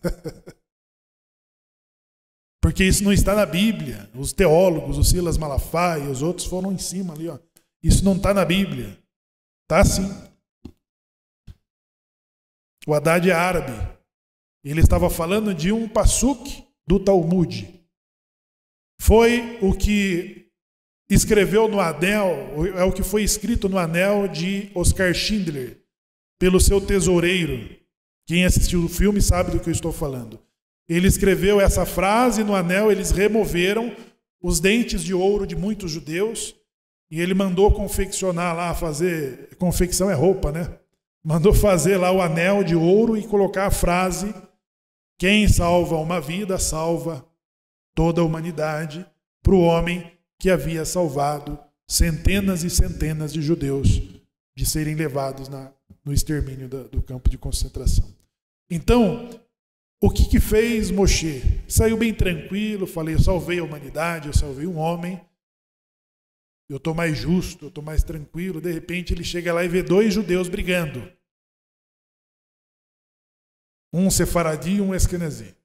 S1: Porque isso não está na Bíblia. Os teólogos, o Silas Malafaia e os outros foram em cima ali. Ó. Isso não está na Bíblia. Está sim. O Haddad é árabe. Ele estava falando de um passuque do Talmud. Foi o que escreveu no anel, é o que foi escrito no anel de Oscar Schindler, pelo seu tesoureiro. Quem assistiu o filme sabe do que eu estou falando. Ele escreveu essa frase no anel, eles removeram os dentes de ouro de muitos judeus e ele mandou confeccionar lá, fazer, confecção é roupa, né? Mandou fazer lá o anel de ouro e colocar a frase, quem salva uma vida, salva toda a humanidade, para o homem que havia salvado centenas e centenas de judeus de serem levados no extermínio do campo de concentração. Então, o que fez Moshe? Saiu bem tranquilo, falei, eu salvei a humanidade, eu salvei um homem, eu estou mais justo, eu estou mais tranquilo. De repente ele chega lá e vê 2 judeus brigando. Um sefaradi e um esquenazi.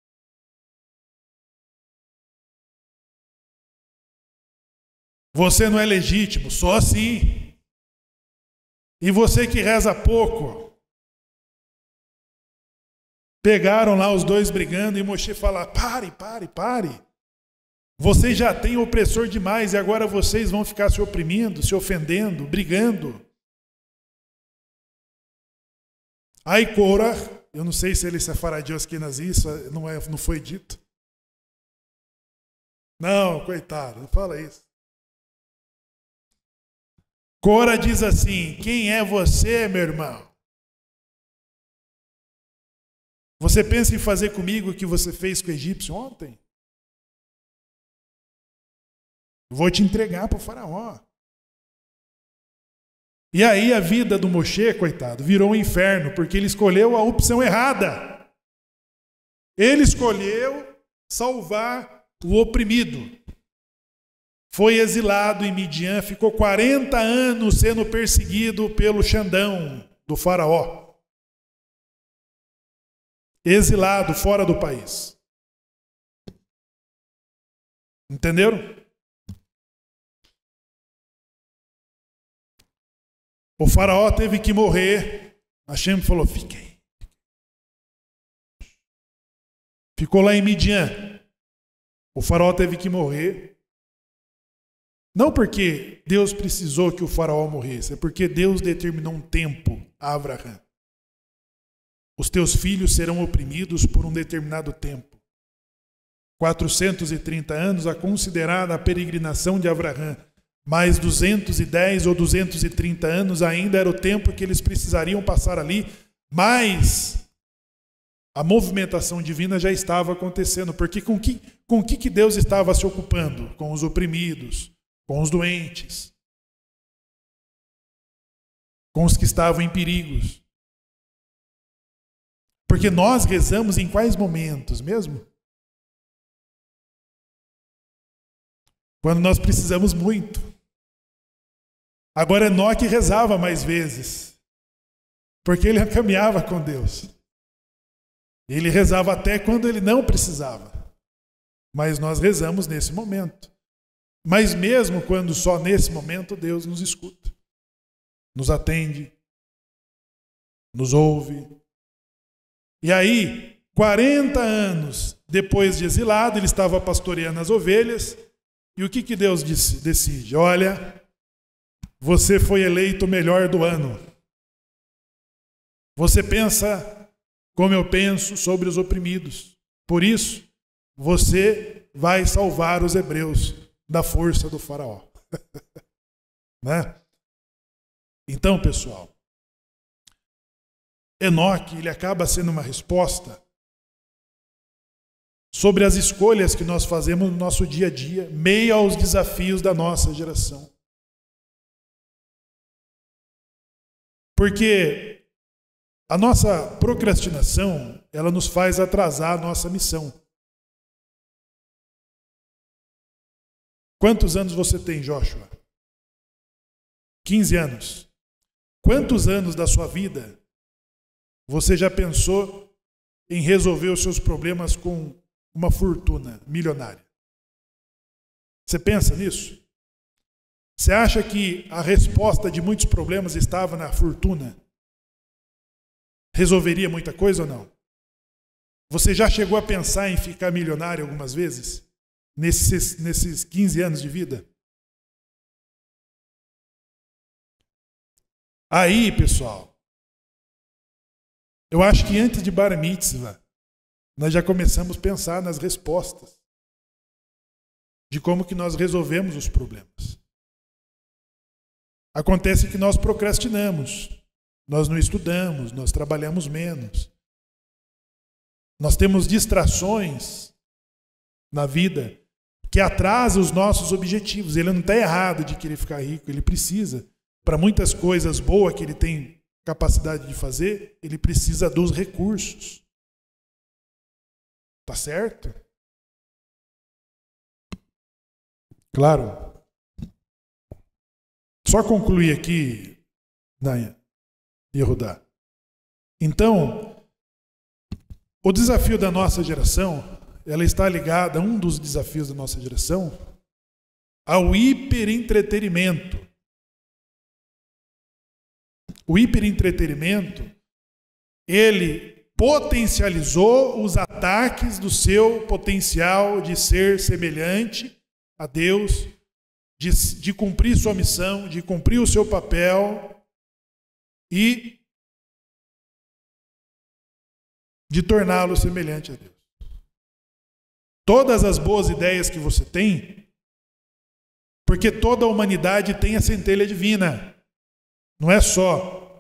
S1: Você não é legítimo, só assim. E você que reza pouco. Pegaram lá os 2 brigando e Moshe fala, pare. Vocês já têm opressor demais e agora vocês vão ficar se oprimindo, se ofendendo, brigando. Aí Korah, eu não sei se ele é sefaradi ou askenazi, isso não foi dito. Não, coitado, não fala isso. Korah diz assim, quem é você, meu irmão? Você pensa em fazer comigo o que você fez com o egípcio ontem? Vou te entregar para o faraó. E aí a vida do Moshe, coitado, virou um inferno, porque ele escolheu a opção errada. Ele escolheu salvar o oprimido. Foi exilado em Midian, ficou 40 anos sendo perseguido pelo Xandão do faraó. Exilado, fora do país. Entenderam? O faraó teve que morrer. Hashem falou, fiquem. Ficou lá em Midian. O faraó teve que morrer. Não porque Deus precisou que o faraó morresse, é porque Deus determinou um tempo a Abraão. Os teus filhos serão oprimidos por um determinado tempo. 430 anos, a considerada a peregrinação de Abraão, mais 210 ou 230 anos ainda era o tempo que eles precisariam passar ali, mas a movimentação divina já estava acontecendo, porque com que Deus estava se ocupando? Com os oprimidos, com os doentes, com os que estavam em perigos. Porque nós rezamos em quais momentos mesmo? Quando nós precisamos muito. Agora Enoque rezava mais vezes, porque ele caminhava com Deus. Ele rezava até quando ele não precisava. Mas nós rezamos nesse momento. Mas mesmo quando só nesse momento Deus nos escuta, nos atende, nos ouve. E aí, 40 anos depois de exilado, ele estava pastoreando as ovelhas. E o que Deus decide? Olha, você foi eleito o melhor do ano. Você pensa como eu penso sobre os oprimidos. Por isso, você vai salvar os hebreus da força do faraó. Né? Então, pessoal, Enoque, ele acaba sendo uma resposta sobre as escolhas que nós fazemos no nosso dia a dia, meio aos desafios da nossa geração. Porque a nossa procrastinação, ela nos faz atrasar a nossa missão. Quantos anos você tem, Joshua? 15 anos. Quantos anos da sua vida você já pensou em resolver os seus problemas com uma fortuna milionária? Você pensa nisso? Você acha que a resposta de muitos problemas estava na fortuna? Resolveria muita coisa ou não? Você já chegou a pensar em ficar milionário algumas vezes? Nesses 15 anos de vida? Aí, pessoal, eu acho que antes de Bar Mitzvah, nós já começamos a pensar nas respostas de como que nós resolvemos os problemas. Acontece que nós procrastinamos, nós não estudamos, nós trabalhamos menos. Nós temos distrações na vida que atrasam os nossos objetivos. Ele não está errado de querer ficar rico, ele precisa. Para muitas coisas boas que ele tem capacidade de fazer, ele precisa dos recursos. Tá certo? Claro. Só concluir aqui, Yehudá. Então, o desafio da nossa geração, ela está ligada, um dos desafios da nossa geração, ao hiperentretenimento. O hiperentretenimento, ele potencializou os ataques do seu potencial de ser semelhante a Deus, de cumprir sua missão, de cumprir o seu papel e de torná-lo semelhante a Deus. Todas as boas ideias que você tem, porque toda a humanidade tem a centelha divina. Não é só.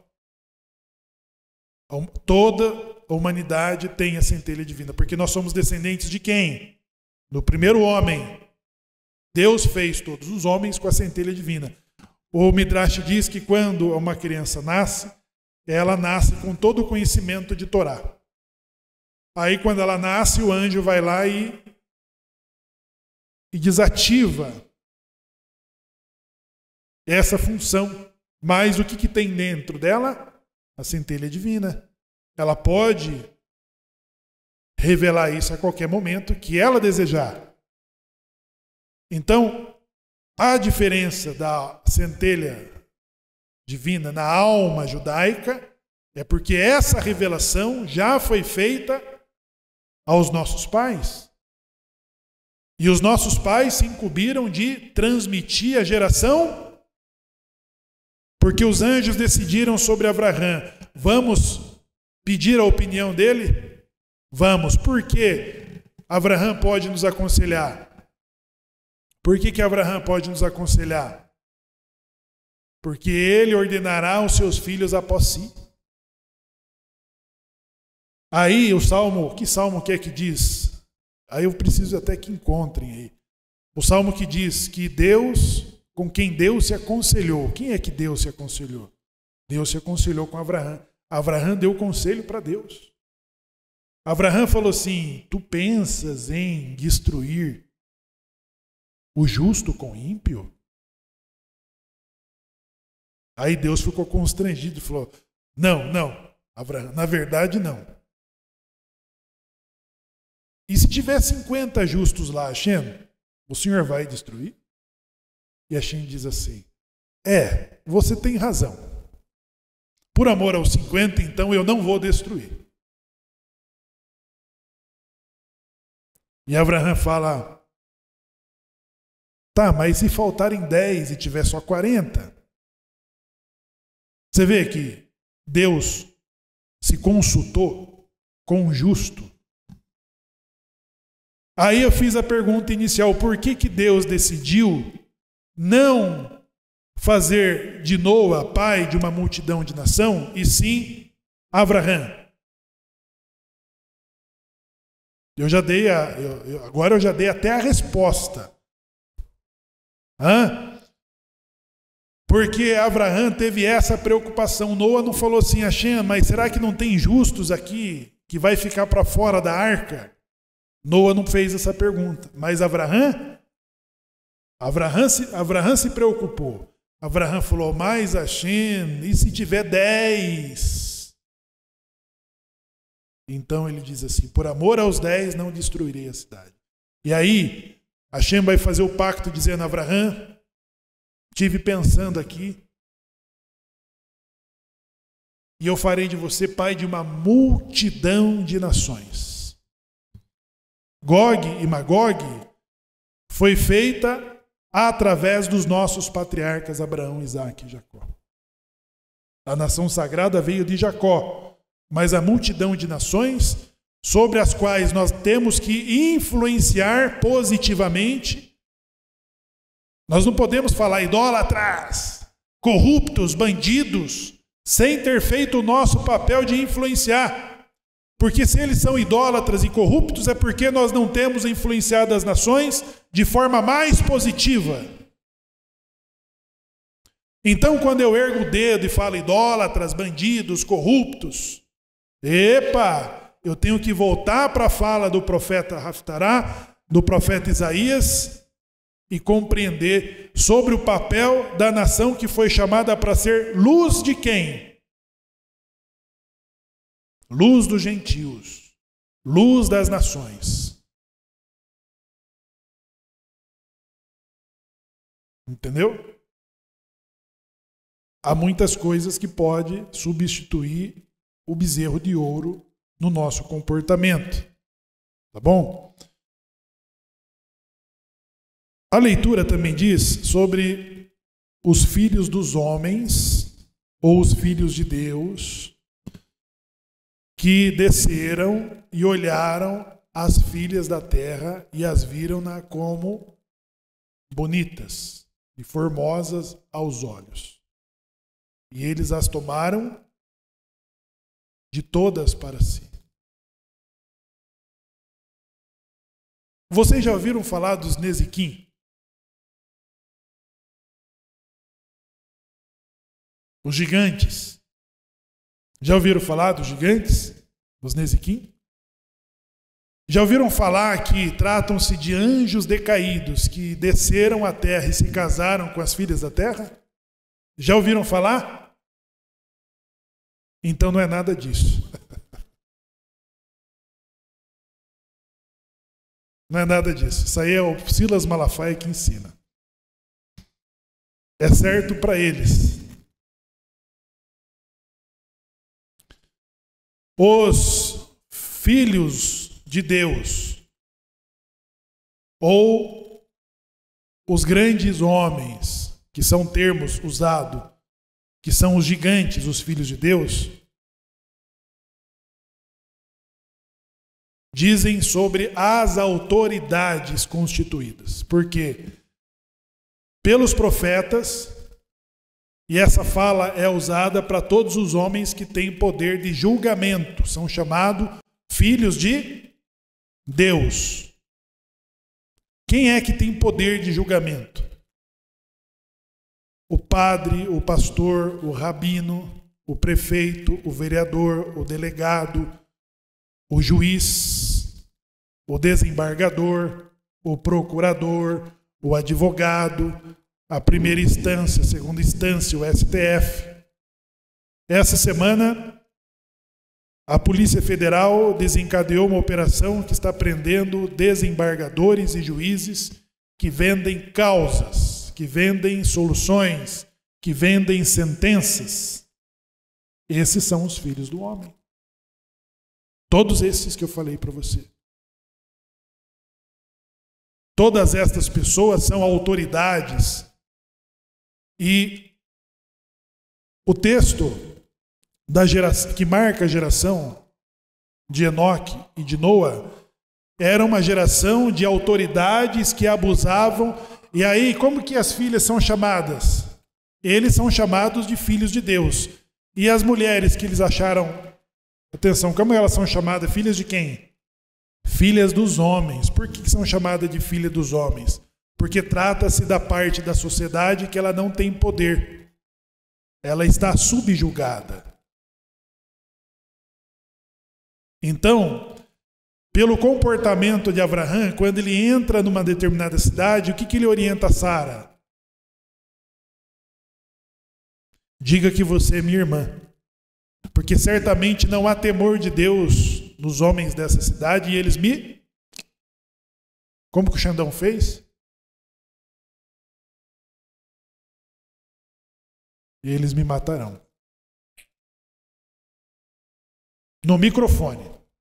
S1: Toda a humanidade tem a centelha divina. Porque nós somos descendentes de quem? Do primeiro homem. Deus fez todos os homens com a centelha divina. O Midrash diz que quando uma criança nasce, ela nasce com todo o conhecimento de Torá. Aí quando ela nasce, o anjo vai lá e desativa essa função. Mas o que tem dentro dela? A centelha divina. Ela pode revelar isso a qualquer momento que ela desejar. Então, a diferença da centelha divina na alma judaica é porque essa revelação já foi feita aos nossos pais. E os nossos pais se incumbiram de transmitir a geração, porque os anjos decidiram sobre Abraão. Vamos pedir a opinião dele? Vamos. Por que Abraão pode nos aconselhar? Por que Abraão pode nos aconselhar? Porque ele ordenará os seus filhos após si. Aí o salmo, que salmo que é que diz? Aí eu preciso até que encontrem aí. O salmo que diz que Deus, com quem Deus se aconselhou. Quem é que Deus se aconselhou? Deus se aconselhou com Abraão. Abraão deu conselho para Deus. Abraão falou assim: tu pensas em destruir o justo com o ímpio? Aí Deus ficou constrangido e falou: não, Abraão, na verdade não. E se tiver 50 justos lá, Hashem, o Senhor vai destruir? E Hashem diz assim: você tem razão. Por amor aos 50, então eu não vou destruir. E Abraão fala: tá, mas se faltarem 10 e tiver só 40? Você vê que Deus se consultou com o justo. Aí eu fiz a pergunta inicial: por que Deus decidiu não fazer de Noa pai de uma multidão de nação, e sim Abraão? Agora eu já dei até a resposta. Porque Abraão teve essa preocupação. Noa não falou assim: Hashem, mas será que não tem justos aqui que vai ficar para fora da arca? Noa não fez essa pergunta. Mas Abraão se preocupou. Abraão falou: mas Hashem, e se tiver 10? Então ele diz assim: por amor aos 10 não destruirei a cidade. E aí Hashem vai fazer o pacto dizendo: Abraão, estive pensando aqui, e eu farei de você pai de uma multidão de nações. Gog e Magog foi feita através dos nossos patriarcas Abraão, Isaque e Jacó. A nação sagrada veio de Jacó, mas a multidão de nações sobre as quais nós temos que influenciar positivamente. Nós não podemos falar idólatras, corruptos, bandidos, sem ter feito o nosso papel de influenciar. Porque se eles são idólatras e corruptos, é porque nós não temos influenciado as nações de forma mais positiva. Então, quando eu ergo o dedo e falo idólatras, bandidos, corruptos, eu tenho que voltar para a fala do profeta Haftará, do profeta Isaías, e compreender sobre o papel da nação que foi chamada para ser luz de quem? Luz dos gentios, luz das nações. Entendeu? Há muitas coisas que podem substituir o bezerro de ouro no nosso comportamento. Tá bom? A leitura também diz sobre os filhos dos homens, ou os filhos de Deus, que desceram e olharam as filhas da terra e as viram-na como bonitas e formosas aos olhos. E eles as tomaram de todas para si. Vocês já ouviram falar dos Neziquim? Os gigantes. Já ouviram falar dos gigantes? Dos Neziquim? Já ouviram falar que tratam-se de anjos decaídos que desceram à terra e se casaram com as filhas da terra? Já ouviram falar? Então não é nada disso. Não é nada disso. Isso aí é o Silas Malafaia que ensina. É certo para eles. Os filhos de Deus ou os grandes homens, que são termos usados, que são os gigantes, os filhos de Deus, dizem sobre as autoridades constituídas. Por quê? Pelos profetas, e essa fala é usada para todos os homens que têm poder de julgamento, são chamados filhos de Deus. Quem é que tem poder de julgamento? O padre, o pastor, o rabino, o prefeito, o vereador, o delegado, o juiz, o desembargador, o procurador, o advogado, a primeira instância, a segunda instância, o STF. Essa semana, a Polícia Federal desencadeou uma operação que está prendendo desembargadores e juízes que vendem causas, que vendem soluções, que vendem sentenças. Esses são os filhos do homem. Todos esses que eu falei para você. Todas estas pessoas são autoridades. E o texto da geração, que marca a geração de Enoque e de Noa, era uma geração de autoridades que abusavam. E aí, como que as filhas são chamadas? Eles são chamados de filhos de Deus. E as mulheres que eles acharam, atenção, como elas são chamadas? Filhas de quem? Filhas dos homens. Por que são chamadas de filha dos homens? Porque trata-se da parte da sociedade que ela não tem poder. Ela está subjugada. Então, pelo comportamento de Abraão, quando ele entra numa determinada cidade, o que ele orienta a Sara? Diga que você é minha irmã. Porque certamente não há temor de Deus nos homens dessa cidade, e eles me... Como que o Xandão fez? Eles me matarão. No microfone.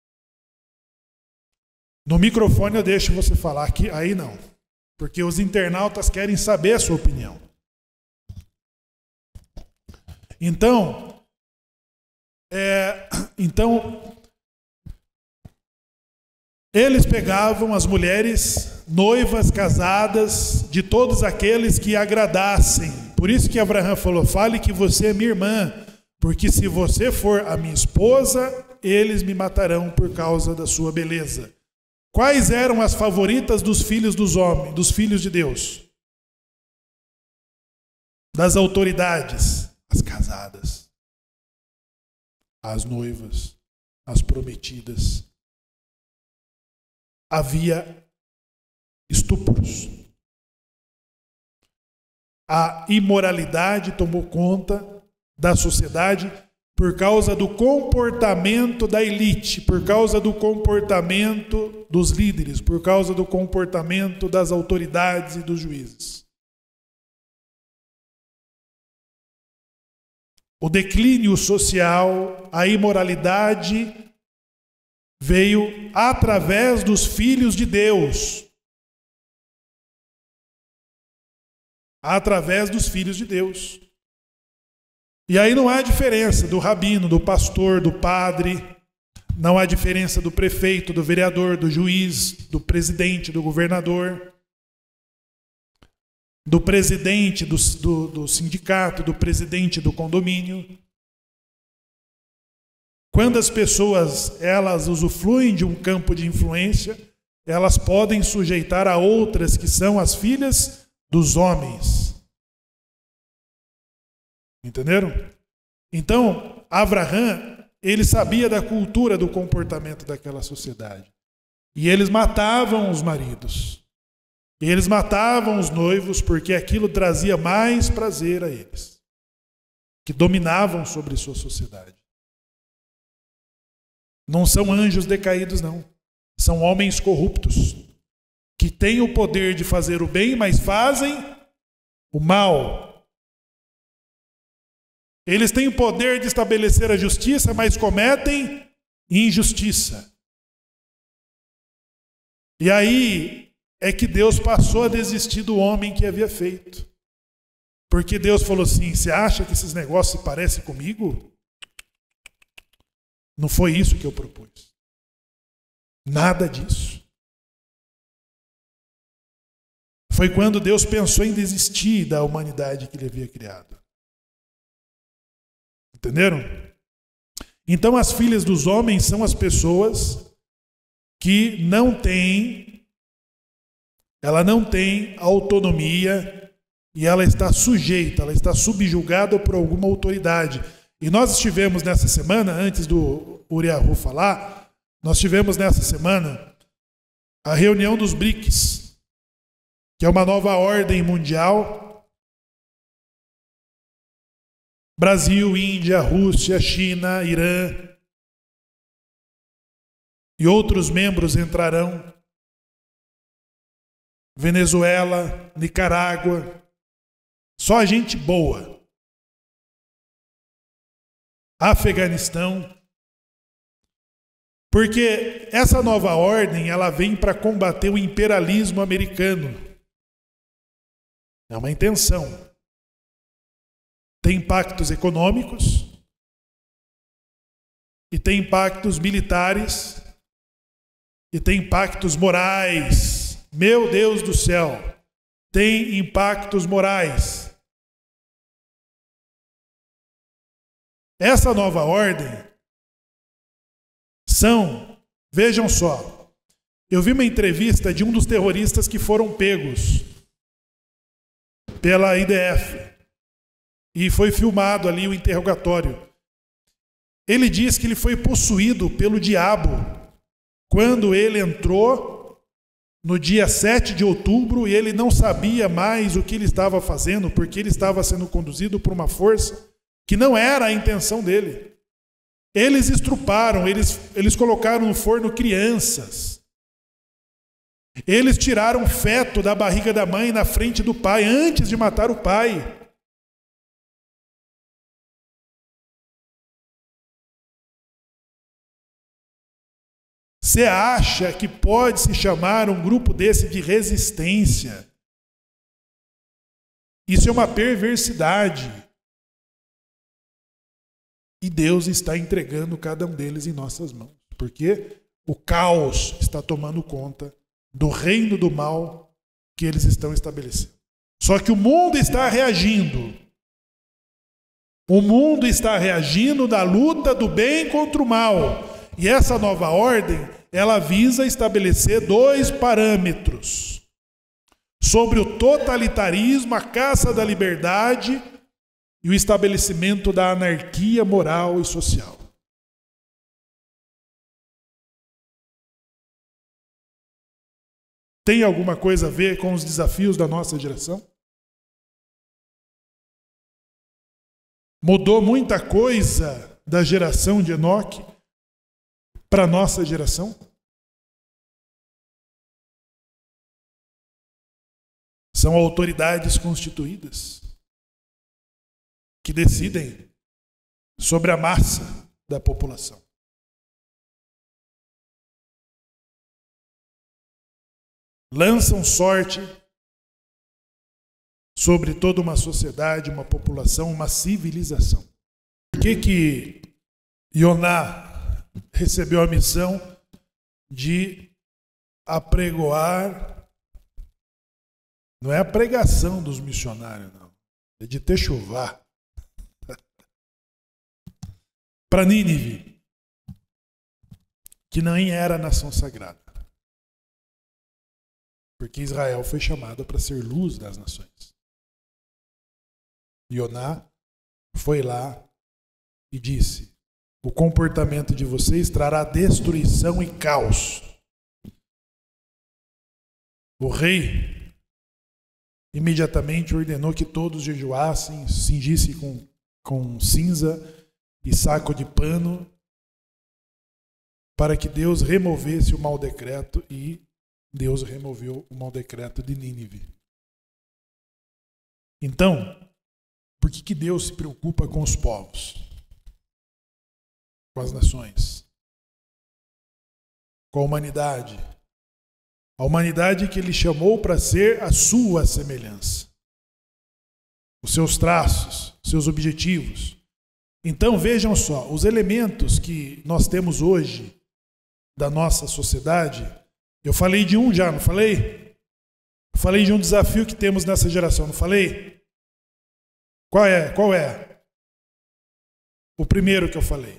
S1: No microfone eu deixo você falar aqui, aí não. Porque os internautas querem saber a sua opinião. Então, eles pegavam as mulheres noivas, casadas, de todos aqueles que agradassem. Por isso que Abraão falou, fale que você é minha irmã, porque se você for a minha esposa, eles me matarão por causa da sua beleza. Quais eram as favoritas dos filhos dos homens, dos filhos de Deus? Das autoridades, as casadas, as noivas, as prometidas. Havia estupros. A imoralidade tomou conta da sociedade por causa do comportamento da elite, por causa do comportamento dos líderes, por causa do comportamento das autoridades e dos juízes. O declínio social, a imoralidade veio através dos filhos de Deus. Através dos filhos de Deus. E aí não há diferença do rabino, do pastor, do padre, não há diferença do prefeito, do vereador, do juiz, do presidente, do governador, do presidente do sindicato, do presidente do condomínio. Quando as pessoas elas usufruem de um campo de influência, elas podem sujeitar a outras que são as filhas dos homens. Entenderam? Então, Abraão, ele sabia da cultura, do comportamento daquela sociedade. E eles matavam os maridos. E eles matavam os noivos porque aquilo trazia mais prazer a eles, que dominavam sobre sua sociedade. Não são anjos decaídos, não. São homens corruptos, que têm o poder de fazer o bem, mas fazem o mal. Eles têm o poder de estabelecer a justiça, mas cometem injustiça. E aí, é que Deus passou a desistir do homem que havia feito. Porque Deus falou assim: você acha que esses negócios se parecem comigo? Não foi isso que eu propus. Nada disso. Foi quando Deus pensou em desistir da humanidade que ele havia criado. Entenderam? Então as filhas dos homens são as pessoas que ela não tem autonomia e ela está sujeita, ela está subjugada por alguma autoridade. E nós estivemos nessa semana, antes do Uriahu falar, nós tivemos nessa semana a reunião dos BRICS, que é uma nova ordem mundial. Brasil, Índia, Rússia, China, Irã e outros membros entrarão. Venezuela, Nicarágua, só gente boa. Afeganistão. Porque essa nova ordem, ela vem para combater o imperialismo americano. É uma intenção. Tem impactos econômicos e tem impactos militares e tem impactos morais. Meu Deus do céu, tem impactos morais. Essa nova ordem vejam só, eu vi uma entrevista de um dos terroristas que foram pegos pela IDF e foi filmado ali o interrogatório. Ele diz que ele foi possuído pelo diabo quando ele entrou no dia 7 de outubro e ele não sabia mais o que ele estava fazendo porque ele estava sendo conduzido por uma força que não era a intenção dele. Eles estruparam, eles colocaram no forno crianças. Eles tiraram feto da barriga da mãe na frente do pai, antes de matar o pai. Você acha que pode se chamar um grupo desse de resistência? Isso é uma perversidade. E Deus está entregando cada um deles em nossas mãos. Porque o caos está tomando conta do reino do mal que eles estão estabelecendo. Só que o mundo está reagindo. O mundo está reagindo da luta do bem contra o mal. E essa nova ordem, ela visa estabelecer 2 parâmetros. Sobre o totalitarismo, a caça da liberdade e o estabelecimento da anarquia moral e social. Tem alguma coisa a ver com os desafios da nossa geração? Mudou muita coisa da geração de Enoque para a nossa geração? São autoridades constituídas que decidem sobre a massa da população. Lançam sorte sobre toda uma sociedade, uma população, uma civilização. Por que Yoná recebeu a missão de apregoar? Não é a pregação dos missionários, não. É de techuvá. Para Nínive, que nem era nação sagrada. Porque Israel foi chamada para ser luz das nações. Yoná foi lá e disse: o comportamento de vocês trará destruição e caos. O rei imediatamente ordenou que todos jejuassem, cingissem com cinza e saco de pano, para que Deus removesse o mau decreto, e Deus removeu o mau decreto de Nínive. Então, por que Deus se preocupa com os povos? Com as nações? Com a humanidade? A humanidade que ele chamou para ser a sua semelhança. Os seus traços, os seus objetivos. Então vejam só, os elementos que nós temos hoje da nossa sociedade, eu falei de um já, não falei? Eu falei de um desafio que temos nessa geração, não falei? Qual é? Qual é? O primeiro que eu falei.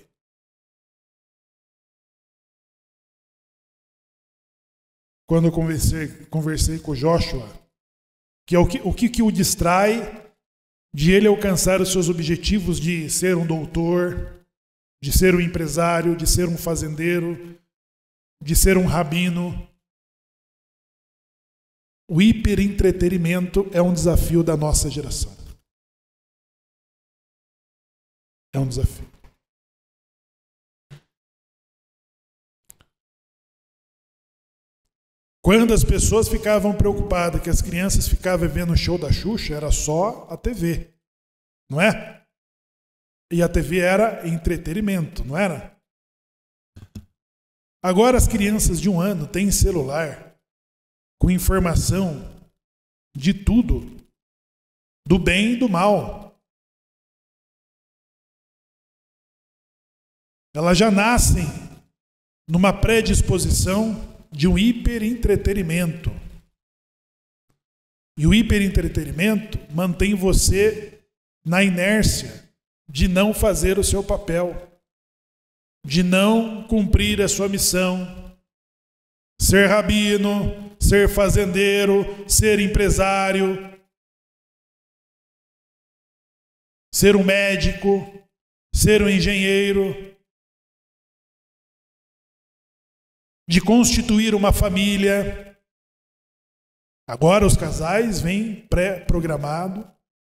S1: Quando eu conversei com o Joshua, que é o que o distrai de ele alcançar os seus objetivos de ser um doutor, de ser um empresário, de ser um fazendeiro, de ser um rabino. O hiperentretenimento é um desafio da nossa geração. É um desafio. Quando as pessoas ficavam preocupadas que as crianças ficavam vendo o show da Xuxa, era só a TV, não é? E a TV era entretenimento, não era? Agora as crianças de 1 ano têm celular com informação de tudo, do bem e do mal. Elas já nascem numa predisposição de um hiperentretenimento. E o hiperentretenimento mantém você na inércia de não fazer o seu papel, de não cumprir a sua missão, ser rabino, ser fazendeiro, ser empresário, ser um médico, ser um engenheiro, de constituir uma família. Agora os casais vêm pré-programado.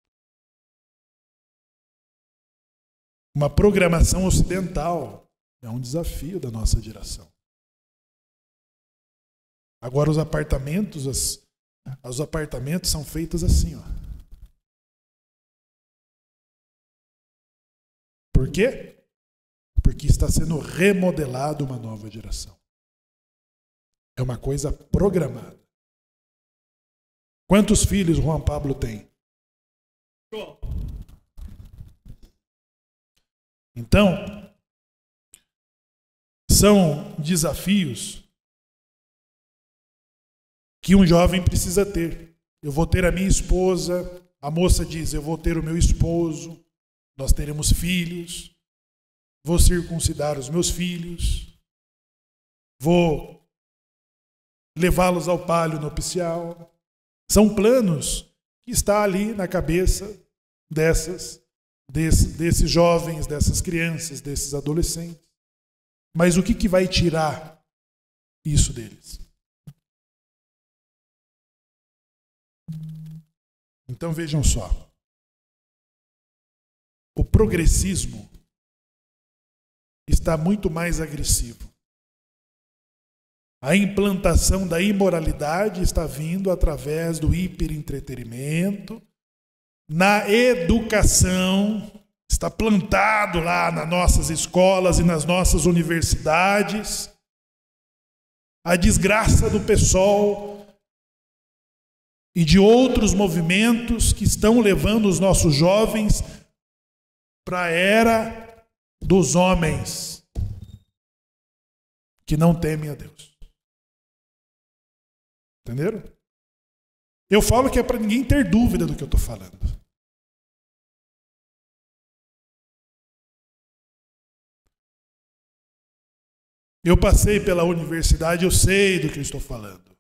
S1: Uma programação ocidental. É um desafio da nossa geração. Agora os apartamentos, os apartamentos são feitos assim, ó. Por quê? Porque está sendo remodelado uma nova geração. É uma coisa programada. Quantos filhos Juan Pablo tem? Então, são desafios que um jovem precisa ter. Eu vou ter a minha esposa, a moça diz, eu vou ter o meu esposo, nós teremos filhos, vou circuncidar os meus filhos, vou levá-los ao palio nupcial. São planos que estão ali na cabeça desses jovens, dessas crianças, desses adolescentes. Mas o que vai tirar isso deles? Então vejam só. O progressismo está muito mais agressivo. A implantação da imoralidade está vindo através do hiperentretenimento, na educação, está plantado lá nas nossas escolas e nas nossas universidades. A desgraça do PSOL e de outros movimentos que estão levando os nossos jovens para a era dos homens que não temem a Deus. Entenderam? Eu falo que é para ninguém ter dúvida do que eu estou falando. Eu passei pela universidade, eu sei do que eu estou falando.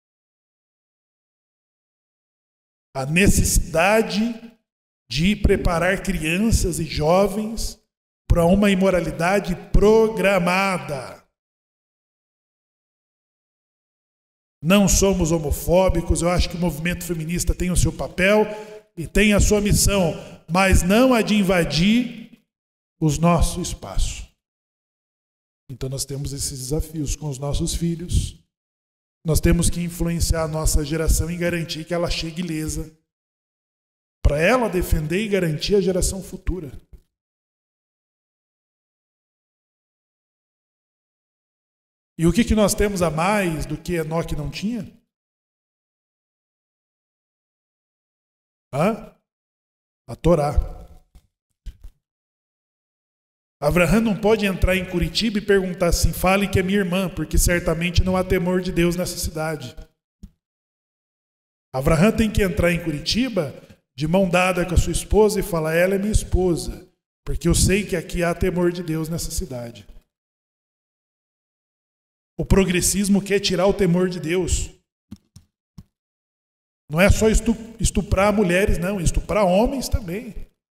S1: A necessidade de preparar crianças e jovens para uma imoralidade programada. Não somos homofóbicos, eu acho que o movimento feminista tem o seu papel e tem a sua missão, mas não a de invadir o nosso espaço. Então nós temos esses desafios com os nossos filhos. Nós temos que influenciar a nossa geração e garantir que ela chegue ilesa, para ela defender e garantir a geração futura. E o que nós temos a mais do que Enoque não tinha? A Torá. Abraão não pode entrar em Curitiba e perguntar assim, fale que é minha irmã, porque certamente não há temor de Deus nessa cidade. Abraão tem que entrar em Curitiba de mão dada com a sua esposa e falar, ela é minha esposa, porque eu sei que aqui há temor de Deus nessa cidade. O progressismo quer tirar o temor de Deus. Não é só estuprar mulheres, não, estuprar homens também.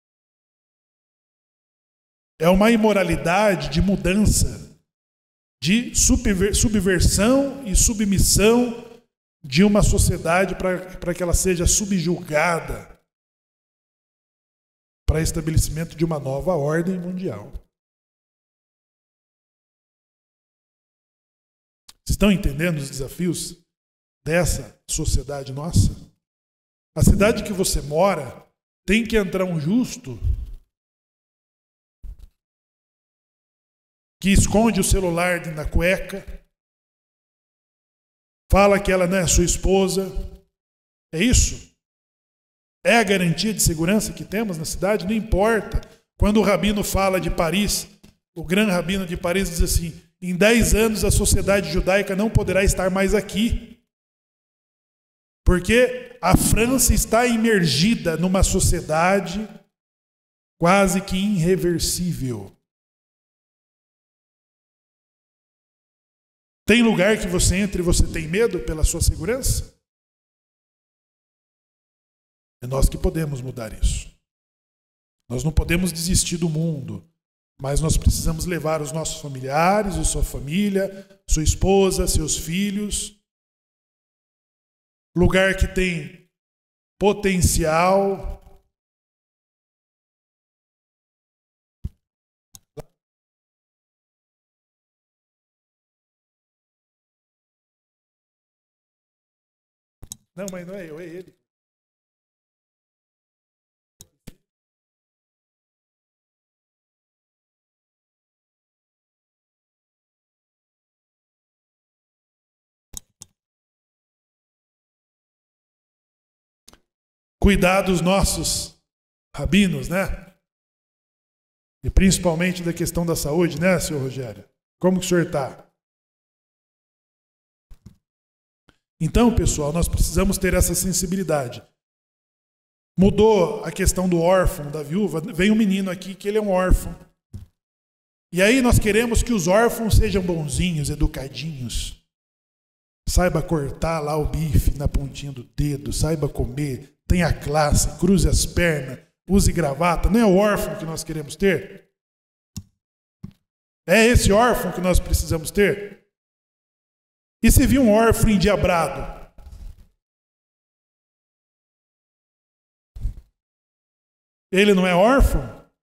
S1: É uma imoralidade de mudança, de subversão e submissão de uma sociedade para que ela seja subjugada para estabelecimento de uma nova ordem mundial. Vocês estão entendendo os desafios dessa sociedade nossa? A cidade que você mora tem que entrar um justo que esconde o celular dentro da cueca, fala que ela não é sua esposa. É isso? É a garantia de segurança que temos na cidade? Não importa. Quando o rabino fala de Paris, o grande rabino de Paris diz assim, em 10 anos a sociedade judaica não poderá estar mais aqui. Porque a França está imergida numa sociedade quase que irreversível. Tem lugar que você entra e você tem medo pela sua segurança? É nós que podemos mudar isso. Nós não podemos desistir do mundo, mas nós precisamos levar os nossos familiares, a sua família, sua esposa, seus filhos. Lugar que tem potencial. Não, mas não é eu, é ele. Cuidar dos nossos rabinos, né? E principalmente da questão da saúde, né, senhor Rogério? Como que o senhor está? Então, pessoal, nós precisamos ter essa sensibilidade. Mudou a questão do órfão, da viúva. Vem um menino aqui que ele é um órfão. E aí nós queremos que os órfãos sejam bonzinhos, educadinhos. Saiba cortar lá o bife na pontinha do dedo, saiba comer, tenha classe, cruze as pernas, use gravata. Não é o órfão que nós queremos ter? É esse órfão que nós precisamos ter? E se vir um órfão endiabrado? Ele não é órfão?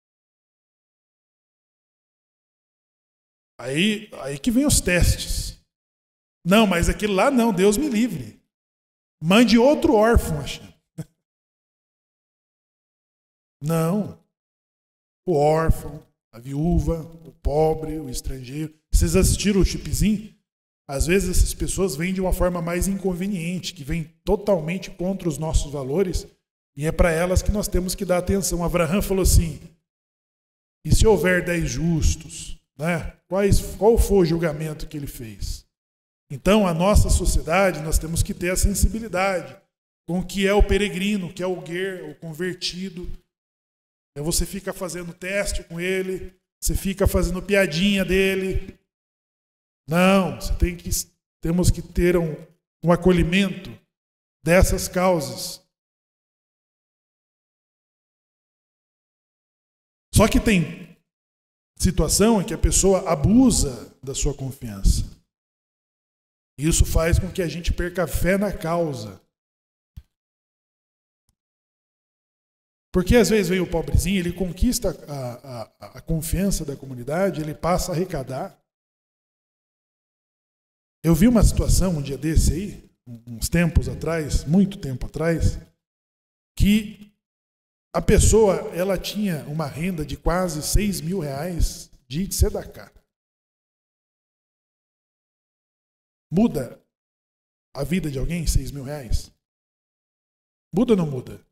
S1: Aí que vem os testes. Não, mas aquele lá não, Deus me livre. Mande outro órfão, achando. Não. O órfão, a viúva, o pobre, o estrangeiro. Vocês assistiram o Chipzinho? Às vezes essas pessoas vêm de uma forma mais inconveniente, que vem totalmente contra os nossos valores, e é para elas que nós temos que dar atenção. Abraão falou assim, e se houver 10 justos, né? Qual foi o julgamento que ele fez? Então, a nossa sociedade, nós temos que ter a sensibilidade com o que é o peregrino, que é o guer, o convertido. Então, você fica fazendo teste com ele, você fica fazendo piadinha dele. Não, temos que ter um acolhimento dessas causas. Só que tem situação em que a pessoa abusa da sua confiança. Isso faz com que a gente perca a fé na causa. Porque às vezes vem o pobrezinho, ele conquista a confiança da comunidade, ele passa a arrecadar. Eu vi uma situação um dia desse aí, uns tempos atrás, muito tempo atrás, que a pessoa ela tinha uma renda de quase R$6.000 de tzedakah. muda a vida de alguém, 6 mil reais? Muda ou não muda?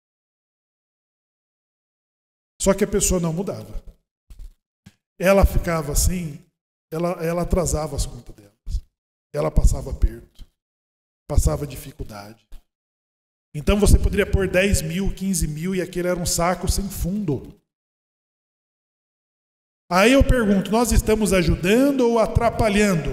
S1: Só que a pessoa não mudava. Ela ficava assim, ela atrasava as contas delas. Ela passava aperto, passava dificuldade. Então você poderia pôr 10 mil, 15 mil e aquele era um saco sem fundo. Aí eu pergunto, nós estamos ajudando ou atrapalhando?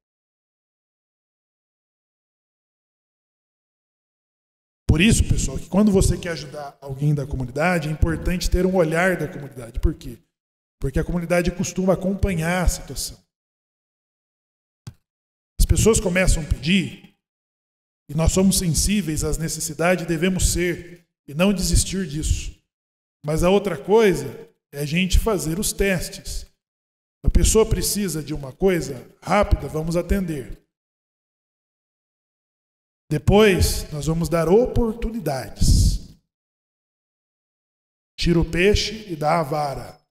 S1: Por isso, pessoal, que quando você quer ajudar alguém da comunidade, é importante ter um olhar da comunidade. Por quê? Porque a comunidade costuma acompanhar a situação. As pessoas começam a pedir, e nós somos sensíveis às necessidades, devemos ser, e não desistir disso. Mas a outra coisa é a gente fazer os testes. A pessoa precisa de uma coisa rápida, vamos atender. Depois, nós vamos dar oportunidades. Tira o peixe e dá a vara.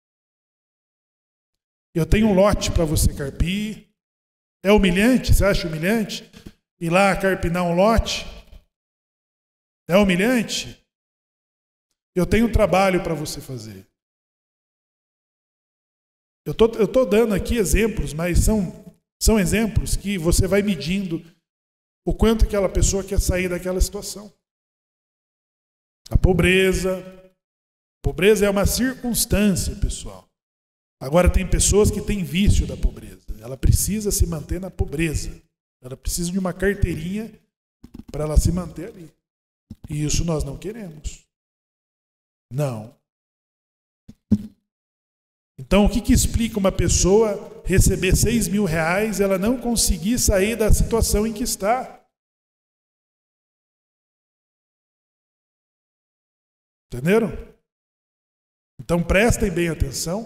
S1: Eu tenho um lote para você carpir. É humilhante? Você acha humilhante? Ir lá carpinar um lote? É humilhante? Eu tenho um trabalho para você fazer. Eu tô dando aqui exemplos, mas são exemplos que você vai medindo o quanto aquela pessoa quer sair daquela situação. A pobreza é uma circunstância, pessoal. Agora tem pessoas que têm vício da pobreza. Ela precisa se manter na pobreza. Ela precisa de uma carteirinha para ela se manter ali. E isso nós não queremos. Não. Então, o que explica uma pessoa receber 6 mil reais e ela não conseguir sair da situação em que está? Entenderam? Então, prestem bem atenção.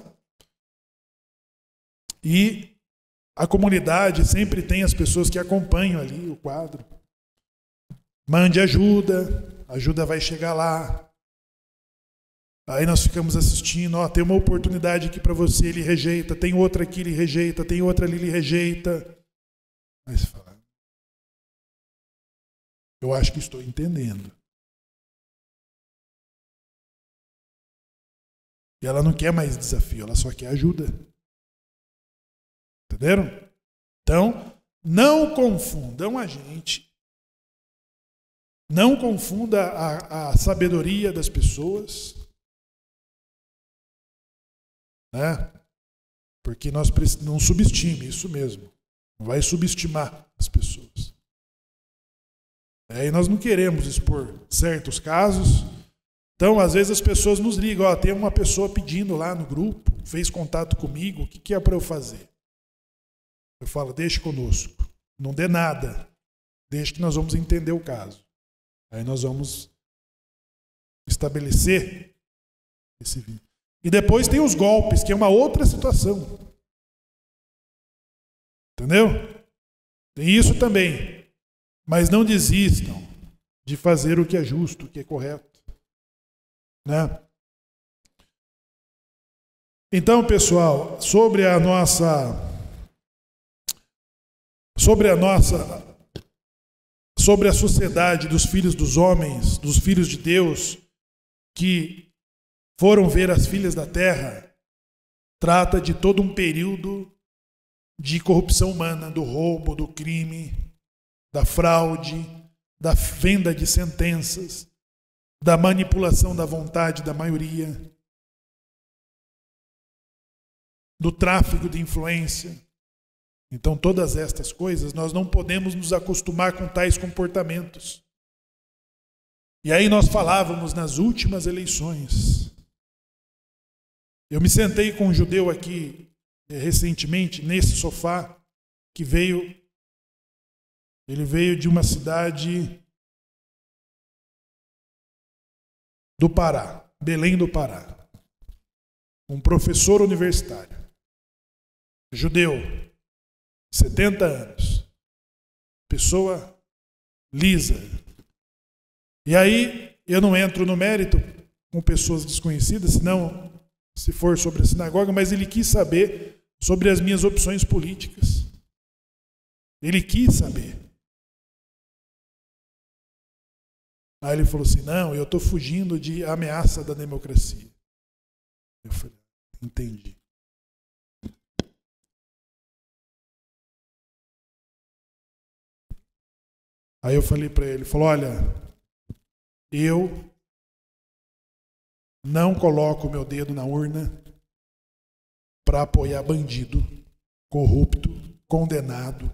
S1: E a comunidade sempre tem as pessoas que acompanham ali o quadro. Mande ajuda, a ajuda vai chegar lá. Aí nós ficamos assistindo, ó, tem uma oportunidade aqui para você, ele rejeita, tem outra aqui, ele rejeita, tem outra ali, ele rejeita. Aí você fala, eu acho que estou entendendo. E ela não quer mais desafio, ela só quer ajuda. Entenderam? Então, não confundam a gente. Não confunda a sabedoria das pessoas. Né? Porque nós não subestime, isso mesmo. Não vai subestimar as pessoas. E nós não queremos expor certos casos. Então, às vezes as pessoas nos ligam, ó, tem uma pessoa pedindo lá no grupo, fez contato comigo, o que é para eu fazer? Eu falo, deixe conosco. Não dê nada. Deixe que nós vamos entender o caso. Aí nós vamos estabelecer esse vínculo. E depois tem os golpes, que é uma outra situação. Entendeu? Tem isso também. Mas não desistam de fazer o que é justo, o que é correto. Né? Então, pessoal, sobre a sociedade dos filhos dos homens, dos filhos de Deus, que foram ver as filhas da terra, trata de todo um período de corrupção humana, do roubo, do crime, da fraude, da venda de sentenças, da manipulação da vontade da maioria, do tráfico de influência. Então, todas estas coisas, nós não podemos nos acostumar com tais comportamentos. E aí nós falávamos nas últimas eleições. Eu me sentei com um judeu aqui recentemente, nesse sofá, que ele veio de uma cidade do Pará, Belém do Pará. Um professor universitário, judeu, 70 anos, pessoa lisa. E aí, eu não entro no mérito com pessoas desconhecidas, senão, se for sobre a sinagoga, mas ele quis saber sobre as minhas opções políticas. Ele quis saber. Aí ele falou assim, não, eu estou fugindo de ameaça da democracia. Eu falei, entendi. Aí eu falei para ele, falou, olha, eu não coloco o meu dedo na urna para apoiar bandido, corrupto, condenado.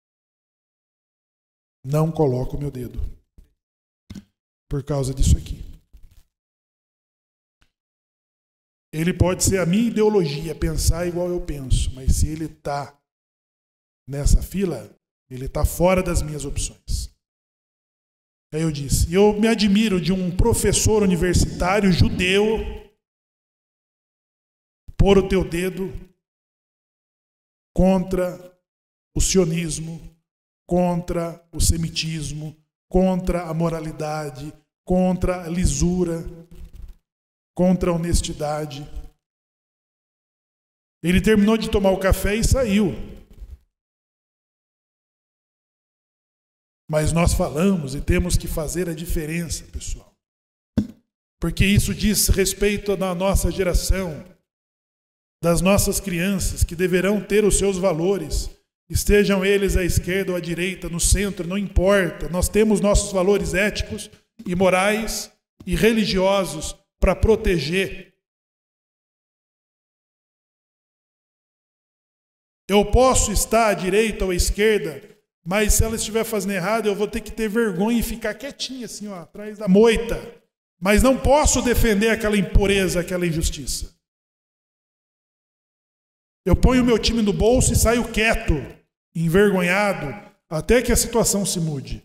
S1: Não coloco o meu dedo. Por causa disso aqui. Ele pode ser a minha ideologia, pensar igual eu penso, mas se ele está nessa fila, ele está fora das minhas opções. Aí eu disse, eu me admiro de um professor universitário judeu pôr o teu dedo contra o sionismo, contra o semitismo, contra a moralidade, contra a lisura, contra a honestidade. Ele terminou de tomar o café e saiu. Mas nós falamos e temos que fazer a diferença, pessoal. Porque isso diz respeito da nossa geração, das nossas crianças, que deverão ter os seus valores, estejam eles à esquerda ou à direita, no centro, não importa. Nós temos nossos valores éticos e morais e religiosos para proteger. Eu posso estar à direita ou à esquerda, mas se ela estiver fazendo errado, eu vou ter que ter vergonha e ficar quietinho assim, ó, atrás da moita. Mas não posso defender aquela impureza, aquela injustiça. Eu ponho o meu time no bolso e saio quieto, envergonhado, até que a situação se mude.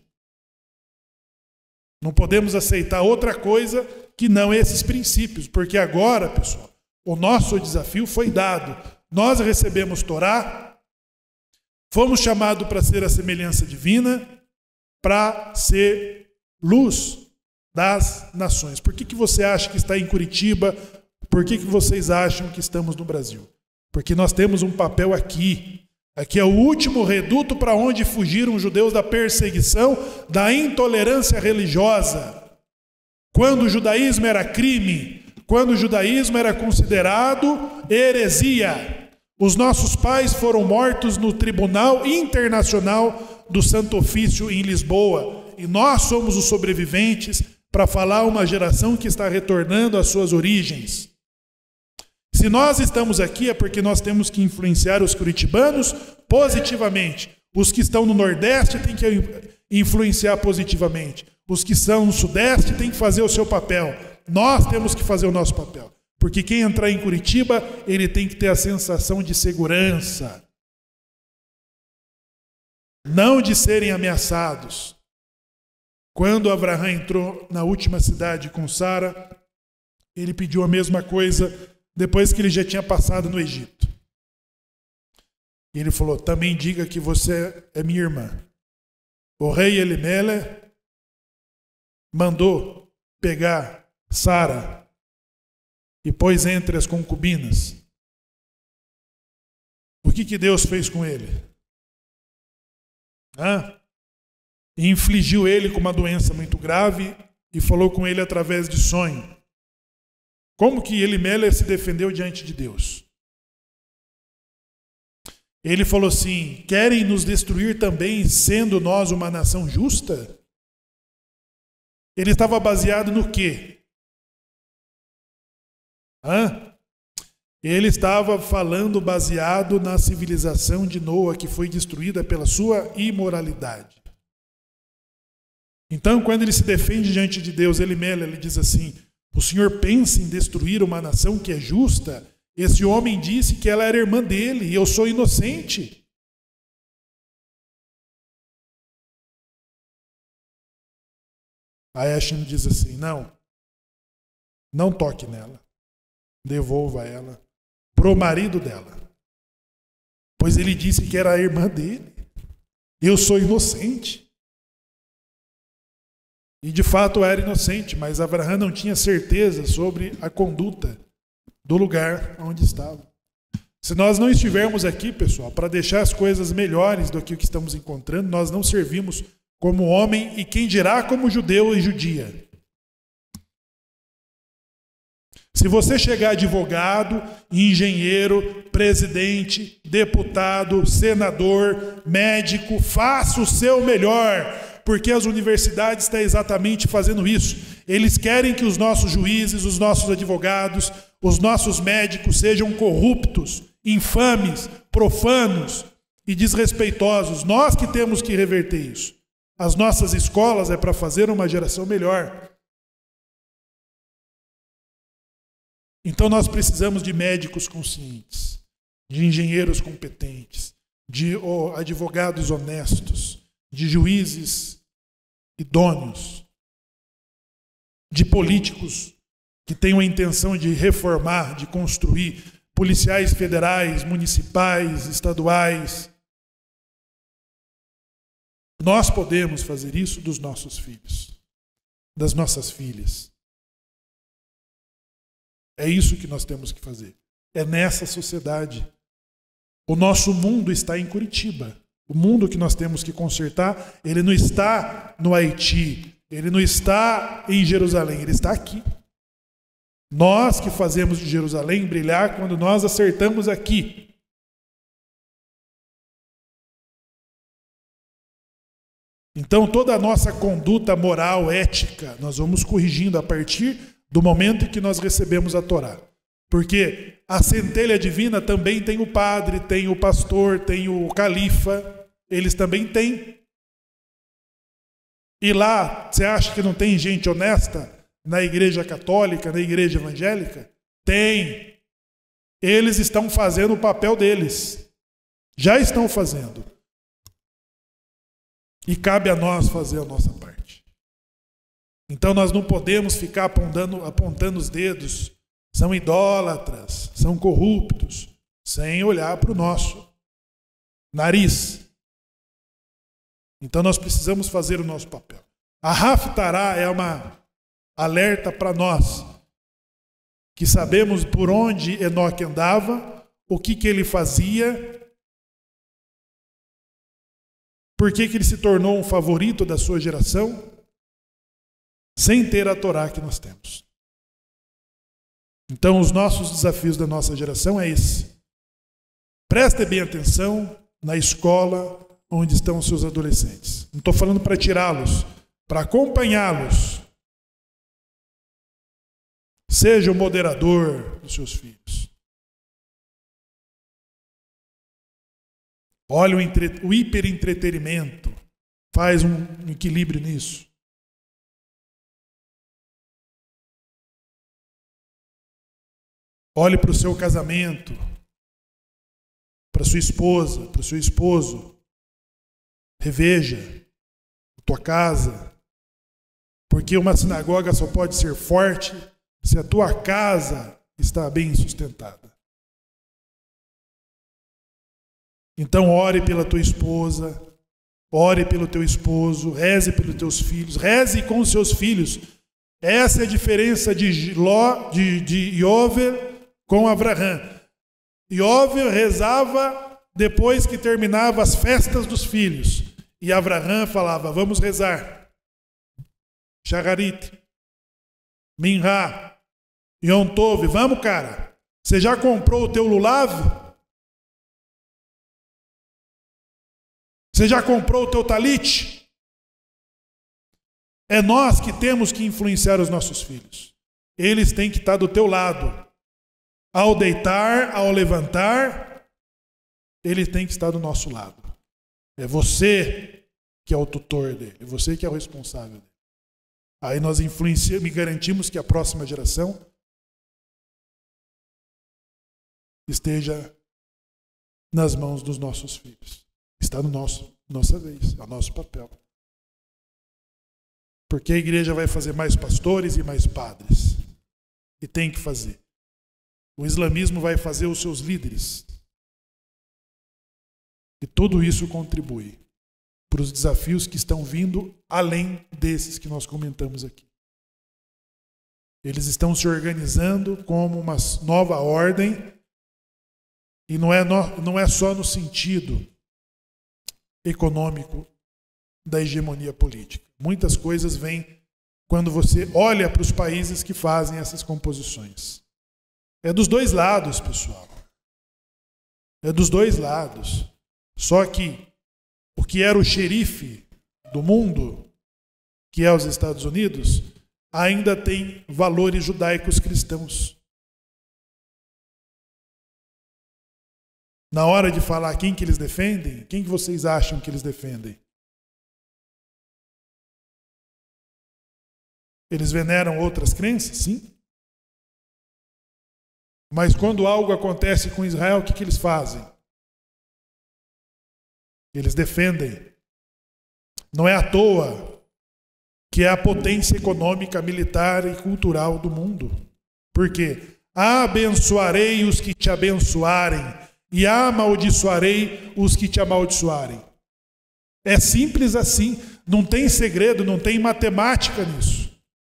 S1: Não podemos aceitar outra coisa que não esses princípios, porque agora, pessoal, o nosso desafio foi dado. Nós recebemos Torá, fomos chamados para ser a semelhança divina, para ser luz das nações. Por que você acha que está em Curitiba? Por que vocês acham que estamos no Brasil? Porque nós temos um papel aqui. Aqui é o último reduto para onde fugiram os judeus da perseguição, da intolerância religiosa. Quando o judaísmo era crime, quando o judaísmo era considerado heresia. Os nossos pais foram mortos no Tribunal Internacional do Santo Ofício em Lisboa. E nós somos os sobreviventes para falar uma geração que está retornando às suas origens. Se nós estamos aqui é porque nós temos que influenciar os curitibanos positivamente. Os que estão no Nordeste têm que influenciar positivamente. Os que estão no Sudeste têm que fazer o seu papel. Nós temos que fazer o nosso papel. Porque quem entrar em Curitiba, ele tem que ter a sensação de segurança. Não de serem ameaçados. Quando Abraão entrou na última cidade com Sara, ele pediu a mesma coisa depois que ele já tinha passado no Egito. E ele falou, também diga que você é minha irmã. O rei Elimele mandou pegar Sara e pôs entre as concubinas. O que Deus fez com ele? E infligiu ele com uma doença muito grave e falou com ele através de sonho. Como que Elimele se defendeu diante de Deus? Ele falou assim, querem nos destruir também, sendo nós uma nação justa? Ele estava baseado no quê? Ele estava falando baseado na civilização de Noa, que foi destruída pela sua imoralidade. Então, quando ele se defende diante de Deus, ele diz assim, o Senhor pensa em destruir uma nação que é justa? Esse homem disse que ela era irmã dele e eu sou inocente. Aí Hashem diz assim, não toque nela. Devolva ela pro marido dela. Pois ele disse que era a irmã dele. Eu sou inocente. E de fato era inocente, mas Abraão não tinha certeza sobre a conduta do lugar onde estava. Se nós não estivermos aqui, pessoal, para deixar as coisas melhores do que o que estamos encontrando, nós não servimos como homem e quem dirá como judeu e judia. Se você chegar advogado, engenheiro, presidente, deputado, senador, médico, faça o seu melhor, porque as universidades estão exatamente fazendo isso. Eles querem que os nossos juízes, os nossos advogados, os nossos médicos sejam corruptos, infames, profanos e desrespeitosos. Nós que temos que reverter isso. As nossas escolas é para fazer uma geração melhor. Então nós precisamos de médicos conscientes, de engenheiros competentes, de advogados honestos, de juízes idôneos, de políticos que tenham a intenção de reformar, de construir, policiais federais, municipais, estaduais. Nós podemos fazer isso dos nossos filhos, das nossas filhas. É isso que nós temos que fazer. É nessa sociedade. O nosso mundo está em Curitiba. O mundo que nós temos que consertar, ele não está no Haiti, ele não está em Jerusalém, ele está aqui. Nós que fazemos de Jerusalém brilhar quando nós acertamos aqui. Então toda a nossa conduta moral, ética, nós vamos corrigindo a partir do momento em que nós recebemos a Torá. Porque a centelha divina também tem o padre, tem o pastor, tem o califa, eles também têm. E lá, você acha que não tem gente honesta na igreja católica, na igreja evangélica? Tem. Eles estão fazendo o papel deles. Já estão fazendo. E cabe a nós fazer a nossa parte. Então nós não podemos ficar apontando os dedos. São idólatras, são corruptos, sem olhar para o nosso nariz. Então nós precisamos fazer o nosso papel. A Haftarah é uma alerta para nós, que sabemos por onde Enoque andava, o que ele fazia, por que ele se tornou um favorito da sua geração, sem ter a Torá que nós temos. Então, os nossos desafios da nossa geração é esse. Preste bem atenção na escola onde estão os seus adolescentes. Não estou falando para tirá-los, para acompanhá-los. Seja o moderador dos seus filhos. Olha o hiperentretenimento. Faz um equilíbrio nisso. Olhe para o seu casamento, para sua esposa, para o seu esposo. Reveja a tua casa. Porque uma sinagoga só pode ser forte se a tua casa está bem sustentada. Então ore pela tua esposa, ore pelo teu esposo, reze pelos teus filhos, reze com os seus filhos. Essa é a diferença de Yovel com Abraham. Yovel rezava depois que terminava as festas dos filhos. E Abraham falava, vamos rezar. Shacharit, Minha, Yom Tov, vamos cara. Você já comprou o teu lulav? Você já comprou o teu talit? É nós que temos que influenciar os nossos filhos. Eles têm que estar do teu lado. Ao deitar, ao levantar, eles têm que estar do nosso lado. É você que é o tutor dele, é você que é o responsável dele. Aí nós influenciamos e garantimos que a próxima geração esteja nas mãos dos nossos filhos. Está no nossa vez, é o nosso papel. Porque a igreja vai fazer mais pastores e mais padres. E tem que fazer. O islamismo vai fazer os seus líderes. E tudo isso contribui para os desafios que estão vindo além desses que nós comentamos aqui. Eles estão se organizando como uma nova ordem E não é só no sentido econômico da hegemonia política. Muitas coisas vêm quando você olha para os países que fazem essas composições. É dos dois lados, pessoal. É dos dois lados. Só que o que era o xerife do mundo, que é os Estados Unidos, ainda tem valores judaicos cristãos. Na hora de falar quem que eles defendem, quem que vocês acham que eles defendem? Eles veneram outras crenças? Sim. Mas quando algo acontece com Israel, o que eles fazem? Eles defendem. Não é à toa que é a potência econômica, militar e cultural do mundo. Por quê? Abençoarei os que te abençoarem e amaldiçoarei os que te amaldiçoarem. É simples assim, não tem segredo, não tem matemática nisso.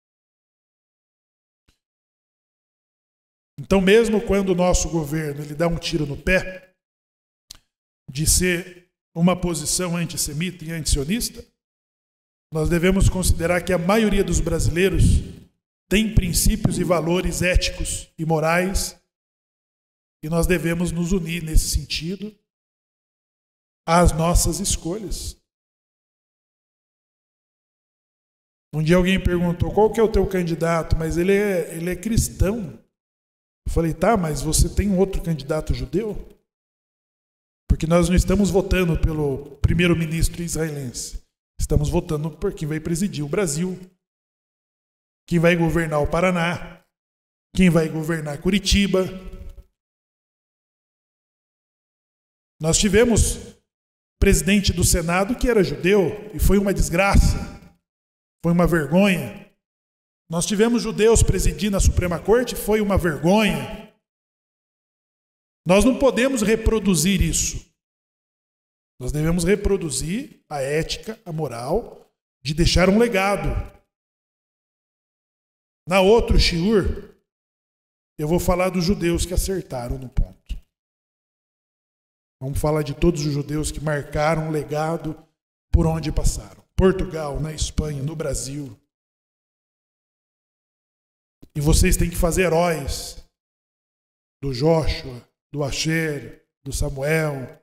S1: Então, mesmo quando o nosso governo ele dá um tiro no pé de ser uma posição antissemita e antisionista, nós devemos considerar que a maioria dos brasileiros tem princípios e valores éticos e morais e nós devemos nos unir nesse sentido às nossas escolhas. Um dia alguém perguntou, qual que é o teu candidato? Mas ele é cristão. Eu falei, tá, mas você tem um outro candidato judeu? Porque nós não estamos votando pelo primeiro-ministro israelense. Estamos votando por quem vai presidir o Brasil, quem vai governar o Paraná, quem vai governar Curitiba. Nós tivemos presidente do Senado que era judeu e foi uma desgraça, foi uma vergonha. Nós tivemos judeus presidindo a Suprema Corte, foi uma vergonha. Nós não podemos reproduzir isso. Nós devemos reproduzir a ética, a moral, de deixar um legado. Na outro shiur, eu vou falar dos judeus que acertaram no ponto. Vamos falar de todos os judeus que marcaram um legado por onde passaram. Portugal, na Espanha, no Brasil. E vocês têm que fazer heróis do Joshua, do Asher, do Samuel,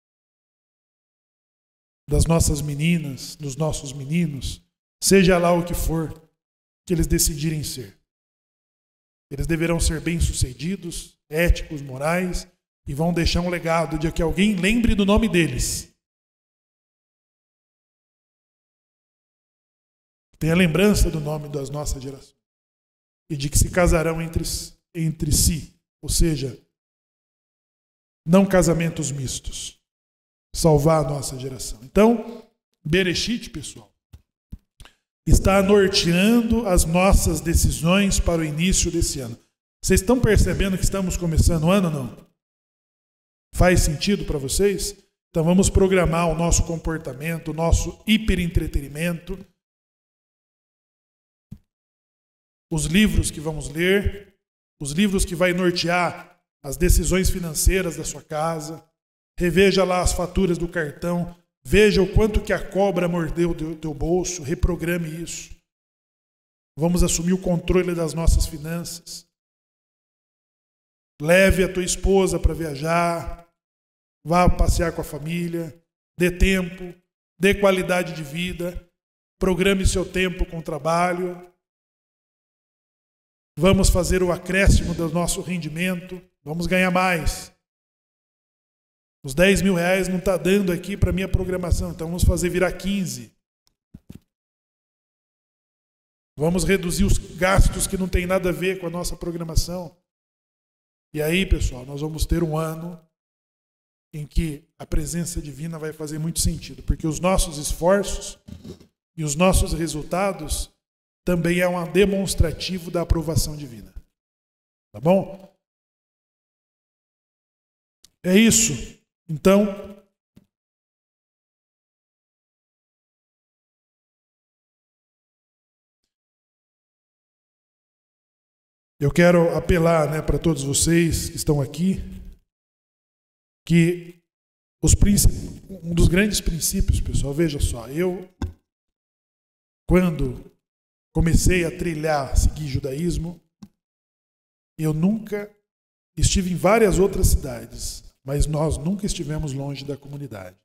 S1: das nossas meninas, dos nossos meninos, seja lá o que for que eles decidirem ser. Eles deverão ser bem-sucedidos, éticos, morais, e vão deixar um legado de que alguém lembre do nome deles. Tenha lembrança do nome das nossas gerações. E de que se casarão entre si, ou seja, não casamentos mistos. Salvar a nossa geração. Então, Bereshit, pessoal, está norteando as nossas decisões para o início desse ano. Vocês estão percebendo que estamos começando o ano ou não? Faz sentido para vocês? Então vamos programar o nosso comportamento, o nosso hiperentretenimento, os livros que vamos ler, os livros que vai nortear as decisões financeiras da sua casa. Reveja lá as faturas do cartão, veja o quanto que a cobra mordeu do teu bolso, reprograme isso. Vamos assumir o controle das nossas finanças. Leve a tua esposa para viajar, vá passear com a família, dê tempo, dê qualidade de vida, programe seu tempo com o trabalho. Vamos fazer o acréscimo do nosso rendimento, vamos ganhar mais. Os 10 mil reais não está dando aqui para a minha programação, então vamos fazer virar 15. Vamos reduzir os gastos que não tem nada a ver com a nossa programação. E aí, pessoal, nós vamos ter um ano em que a presença divina vai fazer muito sentido, porque os nossos esforços e os nossos resultados também é um demonstrativo da aprovação divina. Tá bom? É isso. Então, eu quero apelar, para todos vocês que estão aqui, que um dos grandes princípios, pessoal, veja só, eu, quando comecei a trilhar, seguir judaísmo, eu nunca estive em várias outras cidades, mas nós nunca estivemos longe da comunidade.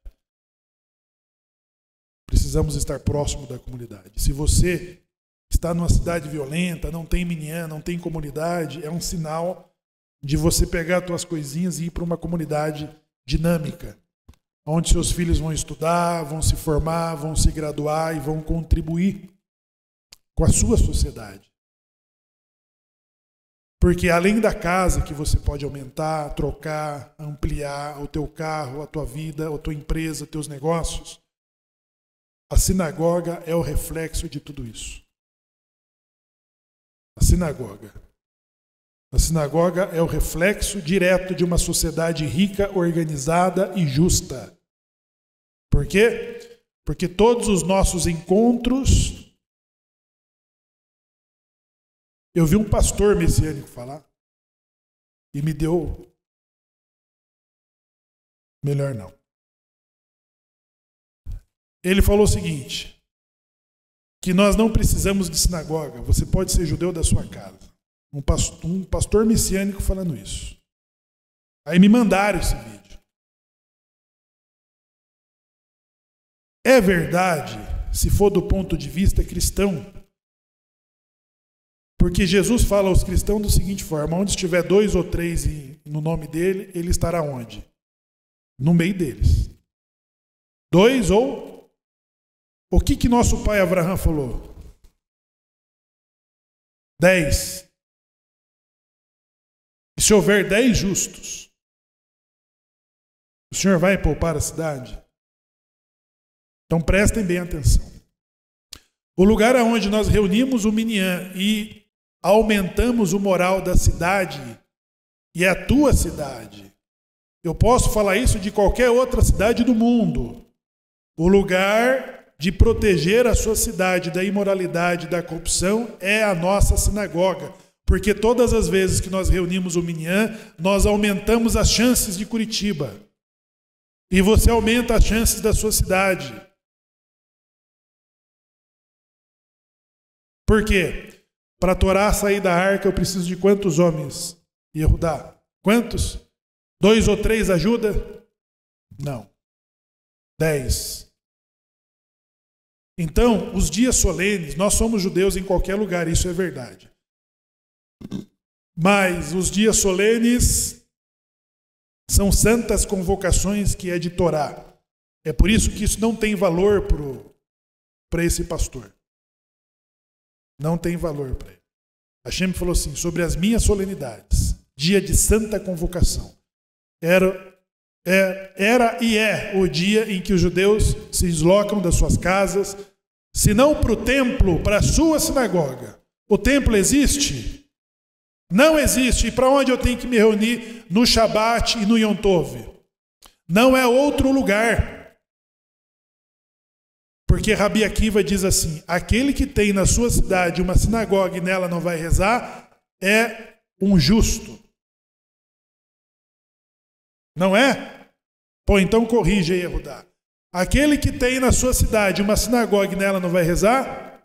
S1: Precisamos estar próximo da comunidade. Se você está numa cidade violenta, não tem minyan, não tem comunidade, é um sinal de você pegar as suas coisinhas e ir para uma comunidade dinâmica, onde seus filhos vão estudar, vão se formar, vão se graduar e vão contribuir com a sua sociedade. Porque além da casa que você pode aumentar, trocar, ampliar o teu carro, a tua vida, a tua empresa, teus negócios, a sinagoga é o reflexo de tudo isso. A sinagoga é o reflexo direto de uma sociedade rica, organizada e justa. Por quê? Porque todos os nossos encontros... Eu vi um pastor messiânico falar e me deu... Melhor não. Ele falou o seguinte, que nós não precisamos de sinagoga, você pode ser judeu da sua casa. Um pastor messiânico falando isso. Aí me mandaram esse vídeo. É verdade, se for do ponto de vista cristão, porque Jesus fala aos cristãos da seguinte forma, onde estiver 2 ou 3 no nome dele, ele estará onde? No meio deles. 2 ou... O que nosso pai Abraão falou? 10. E se houver 10 justos, o Senhor vai poupar a cidade? Então prestem bem atenção. O lugar onde nós reunimos o minyan e aumentamos o moral da cidade, e é a tua cidade. Eu posso falar isso de qualquer outra cidade do mundo. O lugar de proteger a sua cidade da imoralidade, da corrupção, é a nossa sinagoga. Porque todas as vezes que nós reunimos o minyan, nós aumentamos as chances de Curitiba. E você aumenta as chances da sua cidade. Por quê? Para Torá sair da arca, eu preciso de quantos homens? Yehudá. Quantos? 2 ou 3 ajuda? Não. 10. Então, os dias solenes, nós somos judeus em qualquer lugar, isso é verdade. Mas os dias solenes são santas convocações que é de Torá. É por isso que isso não tem valor para esse pastor. Não tem valor para ele. Hashem falou assim, sobre as minhas solenidades, dia de santa convocação. Era e é o dia em que os judeus se deslocam das suas casas, se não para o templo, para a sua sinagoga. O templo existe? Não existe. E para onde eu tenho que me reunir? No Shabat e no Yom Tov. Não é outro lugar. Porque Rabi Akiva diz assim, aquele que tem na sua cidade uma sinagoga e nela não vai rezar, é um justo. Não é? Pô, então corrija aí, Yehudá. Aquele que tem na sua cidade uma sinagoga e nela não vai rezar?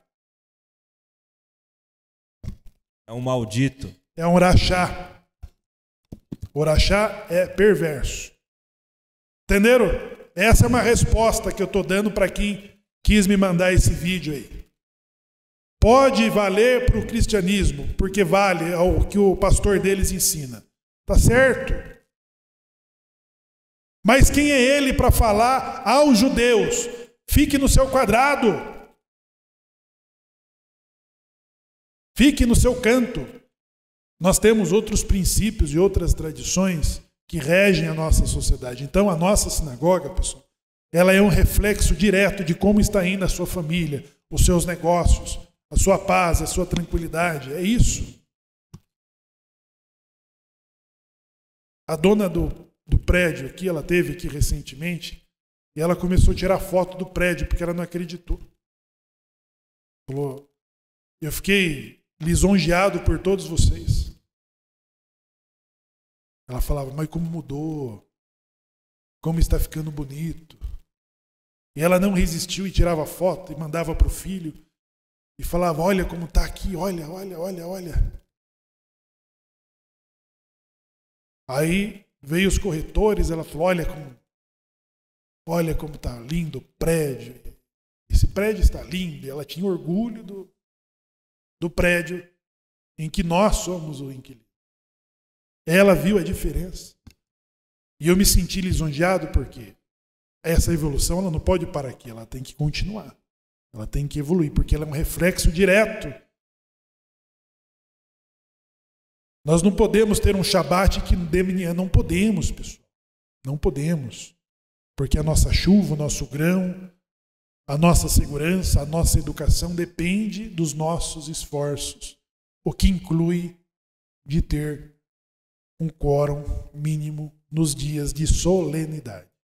S2: É um maldito.
S1: É um rachá. O rachá é perverso. Entenderam? Essa é uma resposta que eu estou dando para quem quis me mandar esse vídeo aí. Pode valer para o cristianismo, porque vale ao que o pastor deles ensina. Tá certo? Mas quem é ele para falar aos judeus? Fique no seu quadrado. Fique no seu canto. Nós temos outros princípios e outras tradições que regem a nossa sociedade. Então, a nossa sinagoga, pessoal, ela é um reflexo direto de como está indo a sua família, os seus negócios, a sua paz, a sua tranquilidade. É isso. A dona do prédio aqui, ela teve aqui recentemente, e ela começou a tirar foto do prédio, porque ela não acreditou. Falou, eu fiquei lisonjeado por todos vocês. Ela falava, mas como mudou? como está ficando bonito. E ela não resistiu e tirava foto e mandava para o filho e falava, olha como está aqui, olha, olha, olha, olha. Aí veio os corretores, ela falou, olha como está lindo o prédio. Esse prédio está lindo. E ela tinha orgulho do prédio em que nós somos o inquilino. Ela viu a diferença. E eu me senti lisonjeado porque essa evolução ela não pode parar aqui, ela tem que continuar. Ela tem que evoluir, porque ela é um reflexo direto. Nós não podemos ter um Shabat que de manhã, não podemos, pessoal. Não podemos. Porque a nossa chuva, o nosso grão, a nossa segurança, a nossa educação depende dos nossos esforços, o que inclui de ter um quórum mínimo nos dias de solenidade.